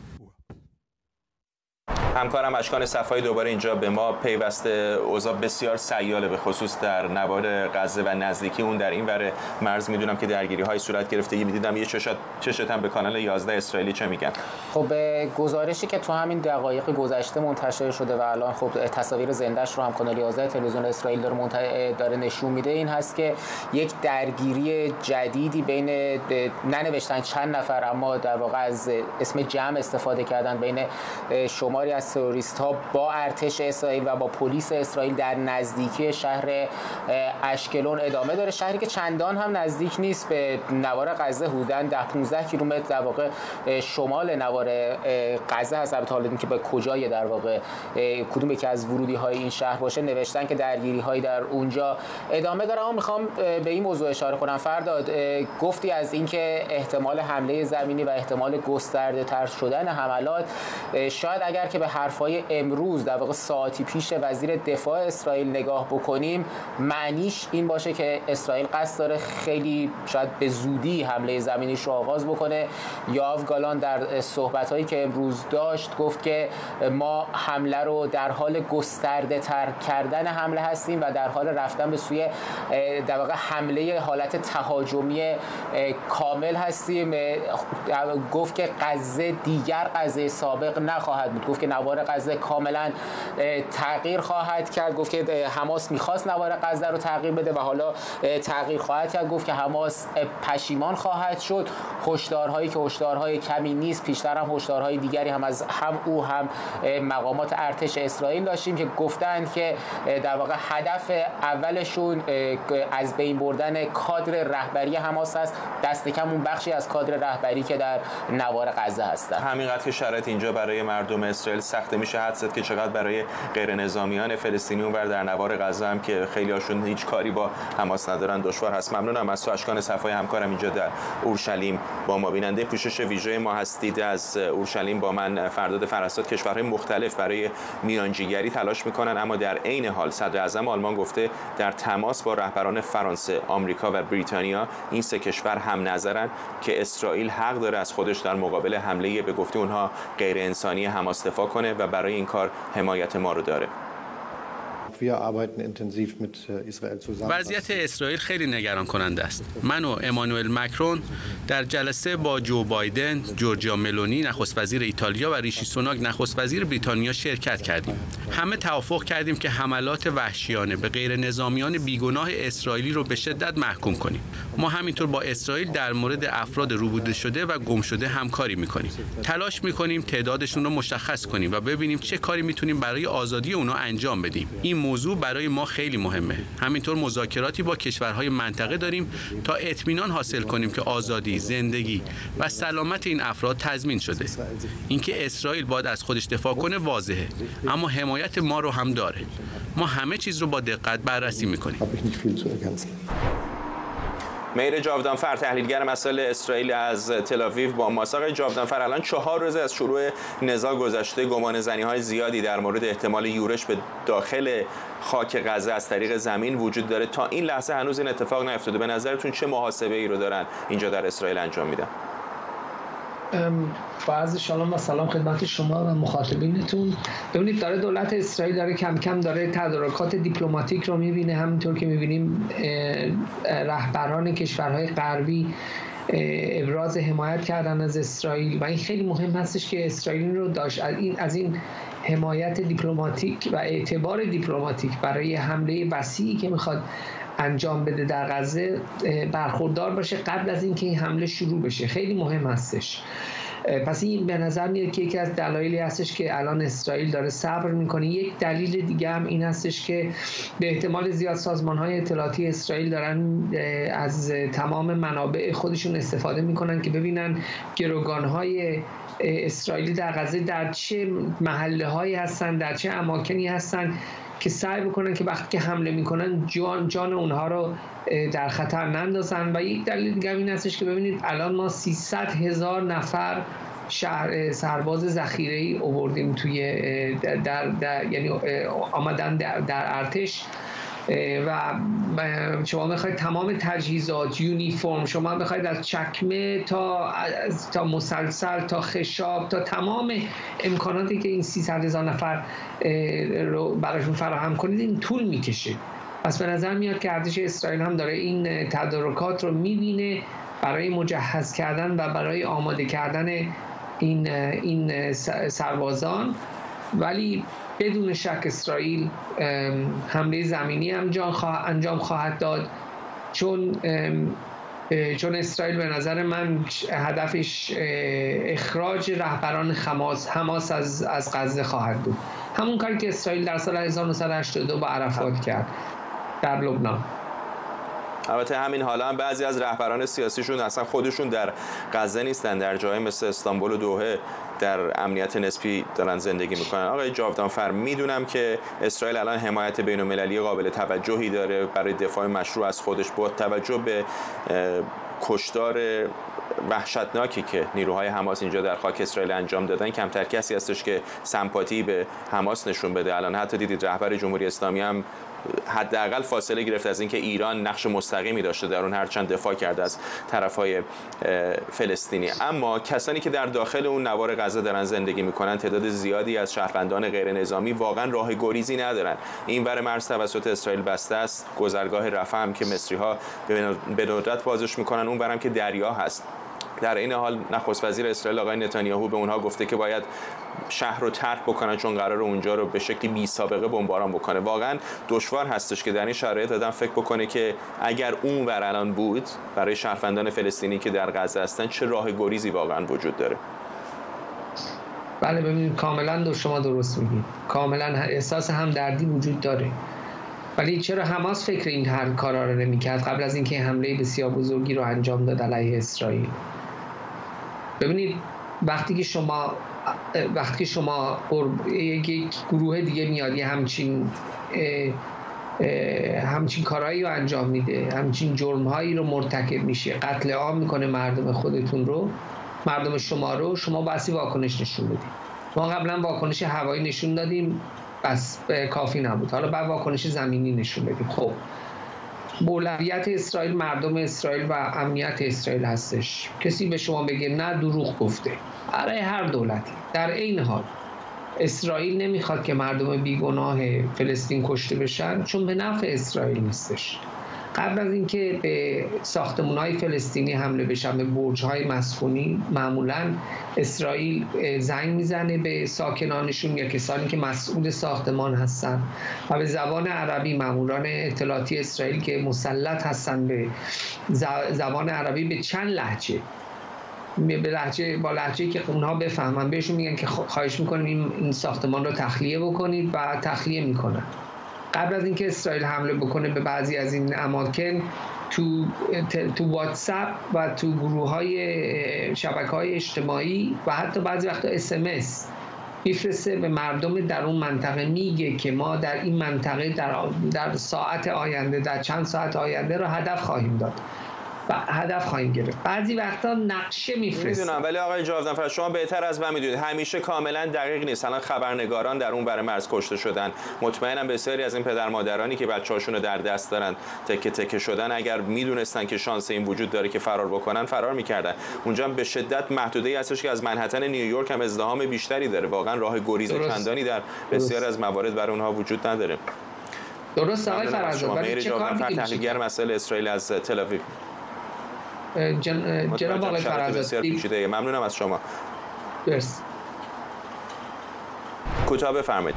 همکارم اشکان صفایی دوباره اینجا به ما پیوسته. اوضاع بسیار سیاله به خصوص در نوار غزه و نزدیکی اون در این ور مرز. میدونم که درگیری‌های صورت گرفته. می‌دیدم یه چشات چشت هم به کانال یازده اسرائیلی چه میگن؟ خب گزارشی که تو همین دقایق گذشته منتشر شده و الان خب تصاویر زنده‌اش رو هم کانال یازده تلویزیون اسرائیل داره منت... داره نشون میده، این هست که یک درگیری جدیدی بین ننوشتن چند نفر اما در واقع از اسم جمع استفاده کردن بین شماری از تروریست ها با ارتش اسرائیل و با پلیس اسرائیل در نزدیکی شهر اشکلون ادامه داره. شهری که چندان هم نزدیک نیست به نوار غزه، حدوداً ده پانزده کیلومتر در واقع شمال نوار غزه هست. البته حالا اینکه به کجای در واقع کدوم یکی از ورودی های این شهر باشه نوشتن که درگیری هایی در اونجا ادامه داره. اما میخوام به این موضوع اشاره کنم. فرداد گفتی از اینکه احتمال حمله زمینی و احتمال گسترده تر شدن حملات، شاید اگر که به حرفای امروز در واقع ساعتی پیش وزیر دفاع اسرائیل نگاه بکنیم معنیش این باشه که اسرائیل قصد داره خیلی شاید به زودی حمله زمینیش رو آغاز بکنه. یاو گالان در صحبت‌هایی که امروز داشت گفت که ما حمله رو در حال گسترده تر کردن حمله هستیم و در حال رفتن به سوی در واقع حمله حالت تهاجمی کامل هستیم. گفت که غزه دیگر غزه سابق نخواهد بود. گفت که نوار غزه کاملا تغییر خواهد کرد. گفت که حماس میخواست نوار غزه رو تغییر بده و حالا تغییر خواهد کرد. گفت که حماس پشیمان خواهد شد. هشدارهایی که هشدارهای کمی نیست، پیشتر هم هشدارهای دیگری هم از هم او هم مقامات ارتش اسرائیل داشتیم که گفتند که در واقع هدف اولشون از بین بردن کادر رهبری حماس است، دست کم اون بخشی از کادر رهبری که در نوار غزه هستند. همینقدر که شرایط اینجا برای مردم اسرائیل سخته میشه حد زد که چقدر برای غیر نظامیان فلسطینی اونور در نوار غزه هم که خیلی هاشون هیچ کاری با حماس ندارن دشوار هست. ممنونم از تو اشکان صفای همکارم اینجا در اورشلیم با ما. بیننده پوشش ویژه ما هستید از اورشلیم با من فرداد فرستاد. کشورهای مختلف برای میانجیگری تلاش میکنن، اما در عین حال صدر اعظم آلمان گفته در تماس با رهبران فرانسه، آمریکا و بریتانیا این سه کشور هم نظرن که اسرائیل حق داره از خودش در مقابل حمله به گفته اونها غیر انسانی حماس دفاع کنه و برای این کار حمایت ما رو داره. وضعیت اسرائیل خیلی نگران کننده است. من و امانوئل مکرون در جلسه با جو بایدن، جورجیا ملونی نخست وزیر ایتالیا و ریشی سوناک نخست وزیر بریتانیا شرکت کردیم. همه توافق کردیم که حملات وحشیانه به غیر نظامیان بیگناه اسرائیلی رو به شدت محکوم کنیم. ما همینطور با اسرائیل در مورد افراد روبوده شده و گم شده همکاری می‌کنیم. تلاش می‌کنیم تعدادشون رو مشخص کنیم و ببینیم چه کاری می‌تونیم برای آزادی اونا انجام بدیم. این موضوع برای ما خیلی مهمه. همینطور مذاکراتی با کشورهای منطقه داریم تا اطمینان حاصل کنیم که آزادی، زندگی و سلامت این افراد تضمین شده. اینکه اسرائیل باید از خودش دفاع کنه واضحه، اما حمایت ما رو هم داره. ما همه چیز رو با دقت بررسی می‌کنیم. مهر جاودانفر تحلیلگر مسائل اسرائیل از تل‌آویو با ماست. آقای جاودانفر، الان چهار روز از شروع نزاع گذشته، گمان زنی‌های زیادی در مورد احتمال یورش به داخل خاک غزه از طریق زمین وجود داره. تا این لحظه هنوز این اتفاق نیفتاده. به نظرتون چه محاسبه‌ای رو دارن اینجا در اسرائیل انجام میدن؟ با عرض سلام و سلام خدمت شما و مخاطبینتون. ببینید داره دولت اسرائیل داره کم کم داره تدارکات دیپلماتیک رو میبینه. همینطور که میبینیم رهبران کشورهای غربی ابراز حمایت کردن از اسرائیل و این خیلی مهم هستش که اسرائیل رو داشت از این از این حمایت دیپلماتیک و اعتبار دیپلماتیک برای حمله وسیعی که میخواد انجام بده در غزه برخوردار باشه قبل از اینکه این حمله شروع بشه. خیلی مهم هستش. پس این به نظر میاد که یکی از دلایلی هستش که الان اسرائیل داره صبر میکنه. یک دلیل دیگه هم این هستش که به احتمال زیاد سازمان‌های اطلاعاتی اسرائیل دارن از تمام منابع خودشون استفاده میکنن که ببینن گروگان‌های اسرائیلی در غزه در چه محله‌هایی هستن، در چه اماکنی هستن که سعی بکنن که وقتی که حمله میکنن جان جان اونها رو در خطر نندازن. و یک دلیل دیگه این هستش که ببینید الان ما سیصد هزار نفر شهر سرباز ذخیره‌ای آوردیم توی در, در یعنی آمدن در, در ارتش و شما بخواید تمام تجهیزات، یونیفرم، شما بخواید از چکمه تا تا مسلسل تا خشاب تا تمام امکاناتی که این سیصد هزار نفر رو براشون فراهم کنید این طول میکشه. پس به نظر میاد که ارتش اسرائیل هم داره این تدارکات رو میبینه برای مجهز کردن و برای آماده کردن این این سربازان. ولی بدون شک اسرائیل حمله زمینی انجام خواهد داد، چون چون اسرائیل به نظر من هدفش اخراج رهبران حماس حماس از از غزه خواهد بود. همون کاری که اسرائیل در سال هزار و نهصد و هشتاد و دو با عرفات کرد در لبنان. البته همین حالا هم بعضی از رهبران سیاسیشون اصلا خودشون در غزه نیستن، در جای مثل استانبول و دوحه در امنیت نسبی دارن زندگی میکنن. آقای جاودانفر، میدونم که اسرائیل الان حمایت بین‌المللی قابل توجهی داره برای دفاع مشروع از خودش، با توجه به کشتار وحشتناکی که نیروهای حماس اینجا در خاک اسرائیل انجام دادن. کمتر کسی هستش که سمپاتی به حماس نشون بده. الان حتی دیدید رهبر جمهوری اسلامی هم حداقل فاصله گرفت از اینکه ایران نقش مستقیمی داشته در اون، هرچند دفاع کرده از طرفای فلسطینی. اما کسانی که در داخل اون نوار غزه دارن زندگی میکنن، تعداد زیادی از شهروندان غیر نظامی واقعا راه گریزی ندارن. این ور مرز توسط اسرائیل بسته است، گذرگاه رفح هم که مصری‌ها به ندرت بازش میکنن، اون برم که دریا هست. در این حال نخست وزیر اسرائیل آقای نتانیاهو به اونها گفته که باید شهر رو ترک بکنن چون قرار اونجا رو به شکلی بی سابقه بمباران بکنه. واقعا دشوار هستش که در این شرایط آدم فکر بکنه که اگر اون ور الان بود برای شهروندان فلسطینی که در غزه هستن چه راه گریزی واقعا وجود داره. بله ببینید کاملا دو شما درست میگید، کاملا احساس همدردی وجود داره. ولی چرا حماس فکر این هر کارا رو نمی‌کرد قبل از اینکه حمله بسیار بزرگی رو انجام داد علیه اسرائیل؟ ببینید وقتی که شما وقتی شما یک گروه دیگه میاد یه همچین همچین کارهایی رو انجام میده، همچین جرمهایی رو مرتکب میشه، قتل عام میکنه مردم خودتون رو، مردم شما رو، شما باسی واکنش نشون بدید. ما قبلا واکنش هوایی نشون دادیم، بس کافی نبود، حالا بعد واکنش زمینی نشون بدیم. خب اولویت اسرائیل مردم اسرائیل و امنیت اسرائیل هستش. کسی به شما بگه نه دروغ گفته. برای هر دولتی در این حال اسرائیل نمیخواد که مردم بیگناه فلسطین کشته بشن، چون به نفع اسرائیل نیستش. قبل از اینکه به ساختمان‌های فلسطینی حمله بشن، به برج‌های مسکونی، معمولاً اسرائیل زنگ میزنه به ساکنانشون یا کسانی که مسئول ساختمان هستن و به زبان عربی ماموران اطلاعاتی اسرائیل که مسلط هستن به زبان عربی به چند لهجه، به لهجه با لهجه‌ای که اونها بفهمن، بهشون میگن که خواهش میکنیم این ساختمان رو تخلیه بکنید و تخلیه میکنن. قبل از اینکه اسرائیل حمله بکنه به بعضی از این اماکن، تو تو واتساپ و تو گروه‌های شبکه‌های اجتماعی و حتی بعضی وقتا اس ام اس میفرسته به مردم در اون منطقه، میگه که ما در این منطقه در در ساعت آینده، در چند ساعت آینده رو هدف خواهیم داد و هدف خواهیم گرفت. بعضی وقتا نقشه میفرسته. میدونم، ولی آقای جاودانفر شما بهتر از من میدونید همیشه کاملا دقیق نیست. الان خبرنگاران در اون بر مرز کشته شدن. مطمئنم بسیاری از این پدر مادرانی که بچه‌هاشون رو در دست دارن تکه تکه شدن، اگر میدونستان که شانس این وجود داره که فرار بکنن فرار میکردن. اونجا هم به شدت محدوده‌ای هستش که از منهتن نیویورک هم ازدحام بیشتری داره. واقعا راه گریز چندانی در بسیاری از موارد برای اونها وجود نداره. درست آقای فرزاد، ولی چه کار می‌کنید؟ تحلیلگر مسائل اسرائیل از تل آویو. جن... جناب آقای فرزاد، ممنونم از شما. درست. کوتاه بفرمایید.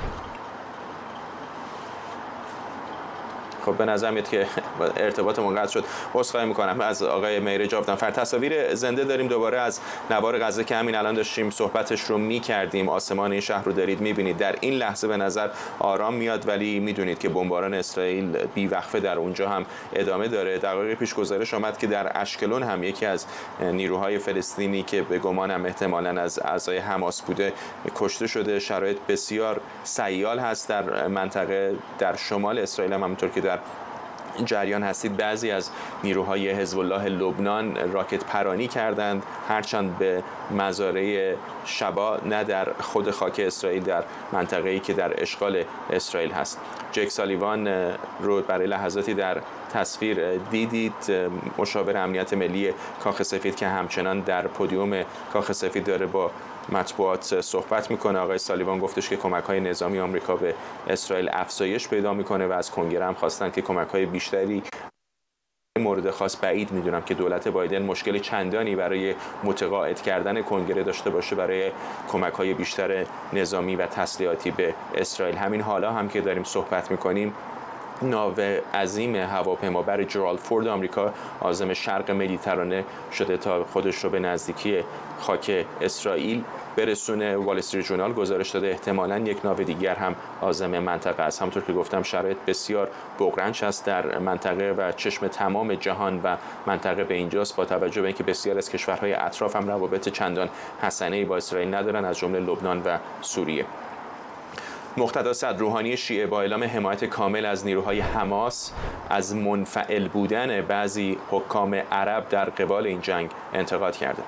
خب به نظر میاد که ارتباطمون قطع شد. عذرخواهی میکنم از آقای مهر جاودانفر. تصاویر زنده داریم دوباره از نوار غزه که همین الان داشتیم صحبتش رو میکردیم. آسمان این شهر رو دارید میبینید. در این لحظه به نظر آرام میاد، ولی میدونید که بمباران اسرائیل بیوقفه در اونجا هم ادامه داره. دقایق پیش گزارش آمد که در اشکلون هم یکی از نیروهای فلسطینی که به گمانم احتمالاً از اعضای حماس بوده کشته شده. شرایط بسیار سیال هست در منطقه در شمال اسرائیل هم همونطور که در جریان هستید. بعضی از نیروهای حزب الله لبنان راکت پرانی کردند، هرچند به مزارع شبا نه در خود خاک اسرائیل، در منطقه‌ای که در اشغال اسرائیل هست. جک سالیوان رو برای لحظاتی در تصویر دیدید، مشاور امنیت ملی کاخ سفید که همچنان در پودیوم کاخ سفید داره با مطبوعات صحبت میکنه. آقای سالیوان گفتش که کمک‌های نظامی آمریکا به اسرائیل افزایش پیدا میکنه و از کنگره هم خواستن که کمک‌های بیشتری. مورد خاص بعید میدونم که دولت بایدن مشکل چندانی برای متقاعد کردن کنگره داشته باشه برای کمک‌های بیشتر نظامی و تسلیحاتی به اسرائیل. همین حالا هم که داریم صحبت میکنیم، ناو عظیم هواپیمابر جرالد فورد آمریکا عازم شرق مدیترانه شده تا خودش رو به نزدیکی خاک اسرائیل برسونه. وال استریت ژورنال گزارش داده احتمالاً یک ناو دیگر هم عازم منطقه است. همونطور که گفتم شرایط بسیار بغرنج است در منطقه و چشم تمام جهان و منطقه به اینجاست، با توجه به اینکه بسیار از کشورهای اطراف هم روابط چندان حسنه‌ای با اسرائیل ندارن، از جمله لبنان و سوریه. مقتدا صدروحانی شیعه با اعلام حمایت کامل از نیروهای حماس از منفعل بودن بعضی حکام عرب در قبال این جنگ انتقاد کرده.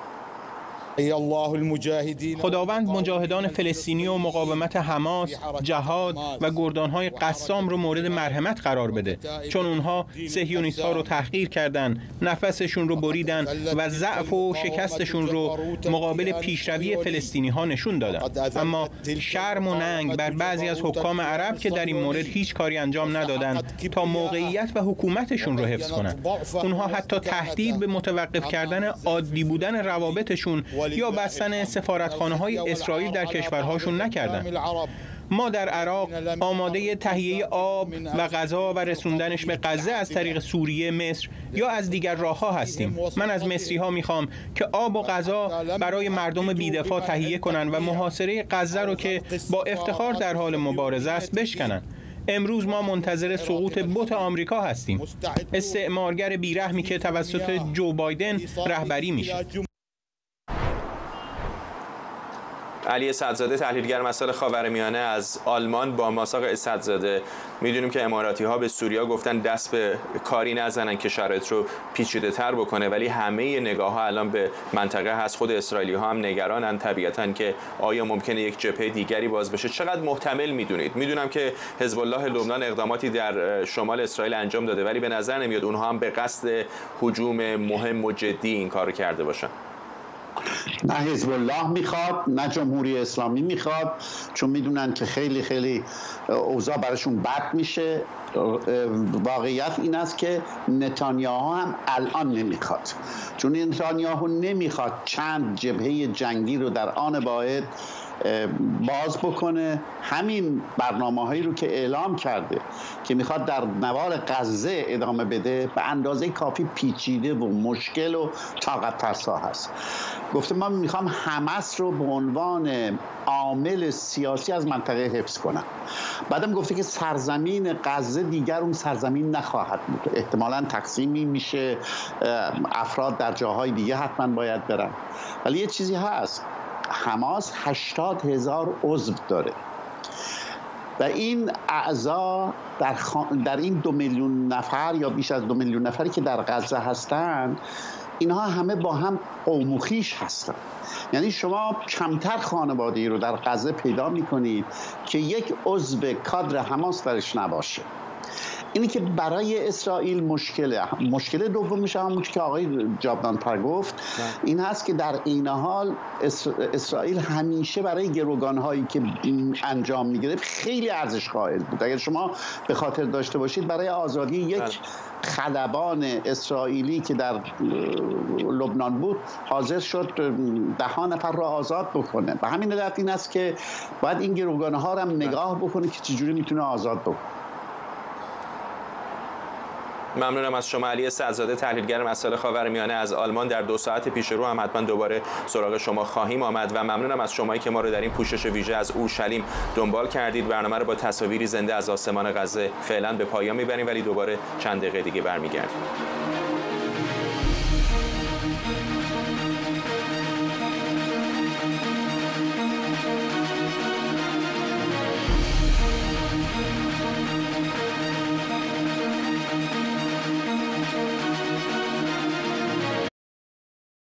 خداوند مجاهدان فلسطینی و مقاومت حماس، جهاد و گردانهای قسام رو مورد مرحمت قرار بده، چون اونها صهیونیست‌ها رو تحقیر کردن، نفسشون رو بریدن و ضعف و شکستشون رو مقابل پیشروی فلسطینی‌ها نشون دادن. اما شرم و ننگ بر بعضی از حکام عرب که در این مورد هیچ کاری انجام ندادن تا موقعیت و حکومتشون رو حفظ کنن. اونها حتی تهدید به متوقف کردن عادی بودن روابطشون یا بستن سفارتخانه‌های اسرائیل در کشورهاشون نکردن. ما در عراق آماده تهیه آب و غذا و رسوندنش به غزه از طریق سوریه، مصر یا از دیگر راه‌ها هستیم. من از مصری‌ها میخوام که آب و غذا برای مردم بی‌دفاع تهیه کنن و محاصره غزه رو که با افتخار در حال مبارزه است بشکنن. امروز ما منتظر سقوط بت آمریکا هستیم، استعمارگر بیرحمی که توسط جو بایدن رهبری میشه. علی اسدزاده تحلیلگر مسائل خاورمیانه از آلمان با ماست. آقای اسدزاده، میدونیم که اماراتی ها به سوریا گفتن دست به کاری نزنن که شرایط رو پیچیده تر بکنه، ولی همه نگاه ها الان به منطقه هست. خود اسرائیلی ها هم نگرانن طبیعتاً که آیا ممکنه یک جبهه دیگری باز بشه. چقدر محتمل میدونید؟ میدونم که حزب الله لبنان اقداماتی در شمال اسرائیل انجام داده، ولی به نظر نمیاد اونها هم به قصد هجوم مهم و جدی این کارو کرده باشن. نه حزب الله میخواد، نه جمهوری اسلامی میخواد، چون میدونن که خیلی خیلی اوضاع براشون بد میشه. واقعیت این است که نتانیاهو هم الان نمیخواد، چون نتانیاهو نمیخواد چند جبهه جنگی رو در آن واحد باز بکنه. همین برنامه هایی رو که اعلام کرده که میخواد در نوار غزه ادامه بده به اندازه کافی پیچیده و مشکل و طاقت فرسا هست. گفته ما میخوام حماس رو به عنوان عامل سیاسی از منطقه حفظ کنم. بعدم گفته که سرزمین غزه دیگر اون سرزمین نخواهد بود، احتمالاً تقسیمی میشه، افراد در جاهای دیگه حتما باید برن. ولی یه چیزی هست، حماس هشتاد هزار عضو داره و این اعضا در, خان... در این دو میلیون نفر یا بیش از دو میلیون نفری که در غزه هستن، اینها همه با هم قوم و خویش هستن. یعنی شما کمتر خانواده‌ای رو در غزه پیدا می‌کنید که یک عضو کادر حماس درش نباشه. اینی که برای اسرائیل مشکله. مشکل دومش همون که آقای جاودانپر گفت، این هست که در این حال اسرائیل همیشه برای گروگان‌هایی که انجام می‌گرفت خیلی ارزش قائل بود. اگر شما به خاطر داشته باشید برای آزادی یک خلبان اسرائیلی که در لبنان بود حاضر شد ده ها نفر را آزاد بکنه. به همین علت این است که باید این گروگان‌ها رو هم نگاه بکنه که چجوری میتونه آزاد بکنه. ممنونم از شما علی اسدزاده تحلیلگر مسائل خاورمیانه از آلمان. در دو ساعت پیش رو هم حتما دوباره سراغ شما خواهیم آمد و ممنونم از شمایی که ما رو در این پوشش ویژه از اورشلیم دنبال کردید. برنامه رو با تصاویری زنده از آسمان غزه فعلا به پایان میبریم، ولی دوباره چند دقیقه دیگه برمیگردیم.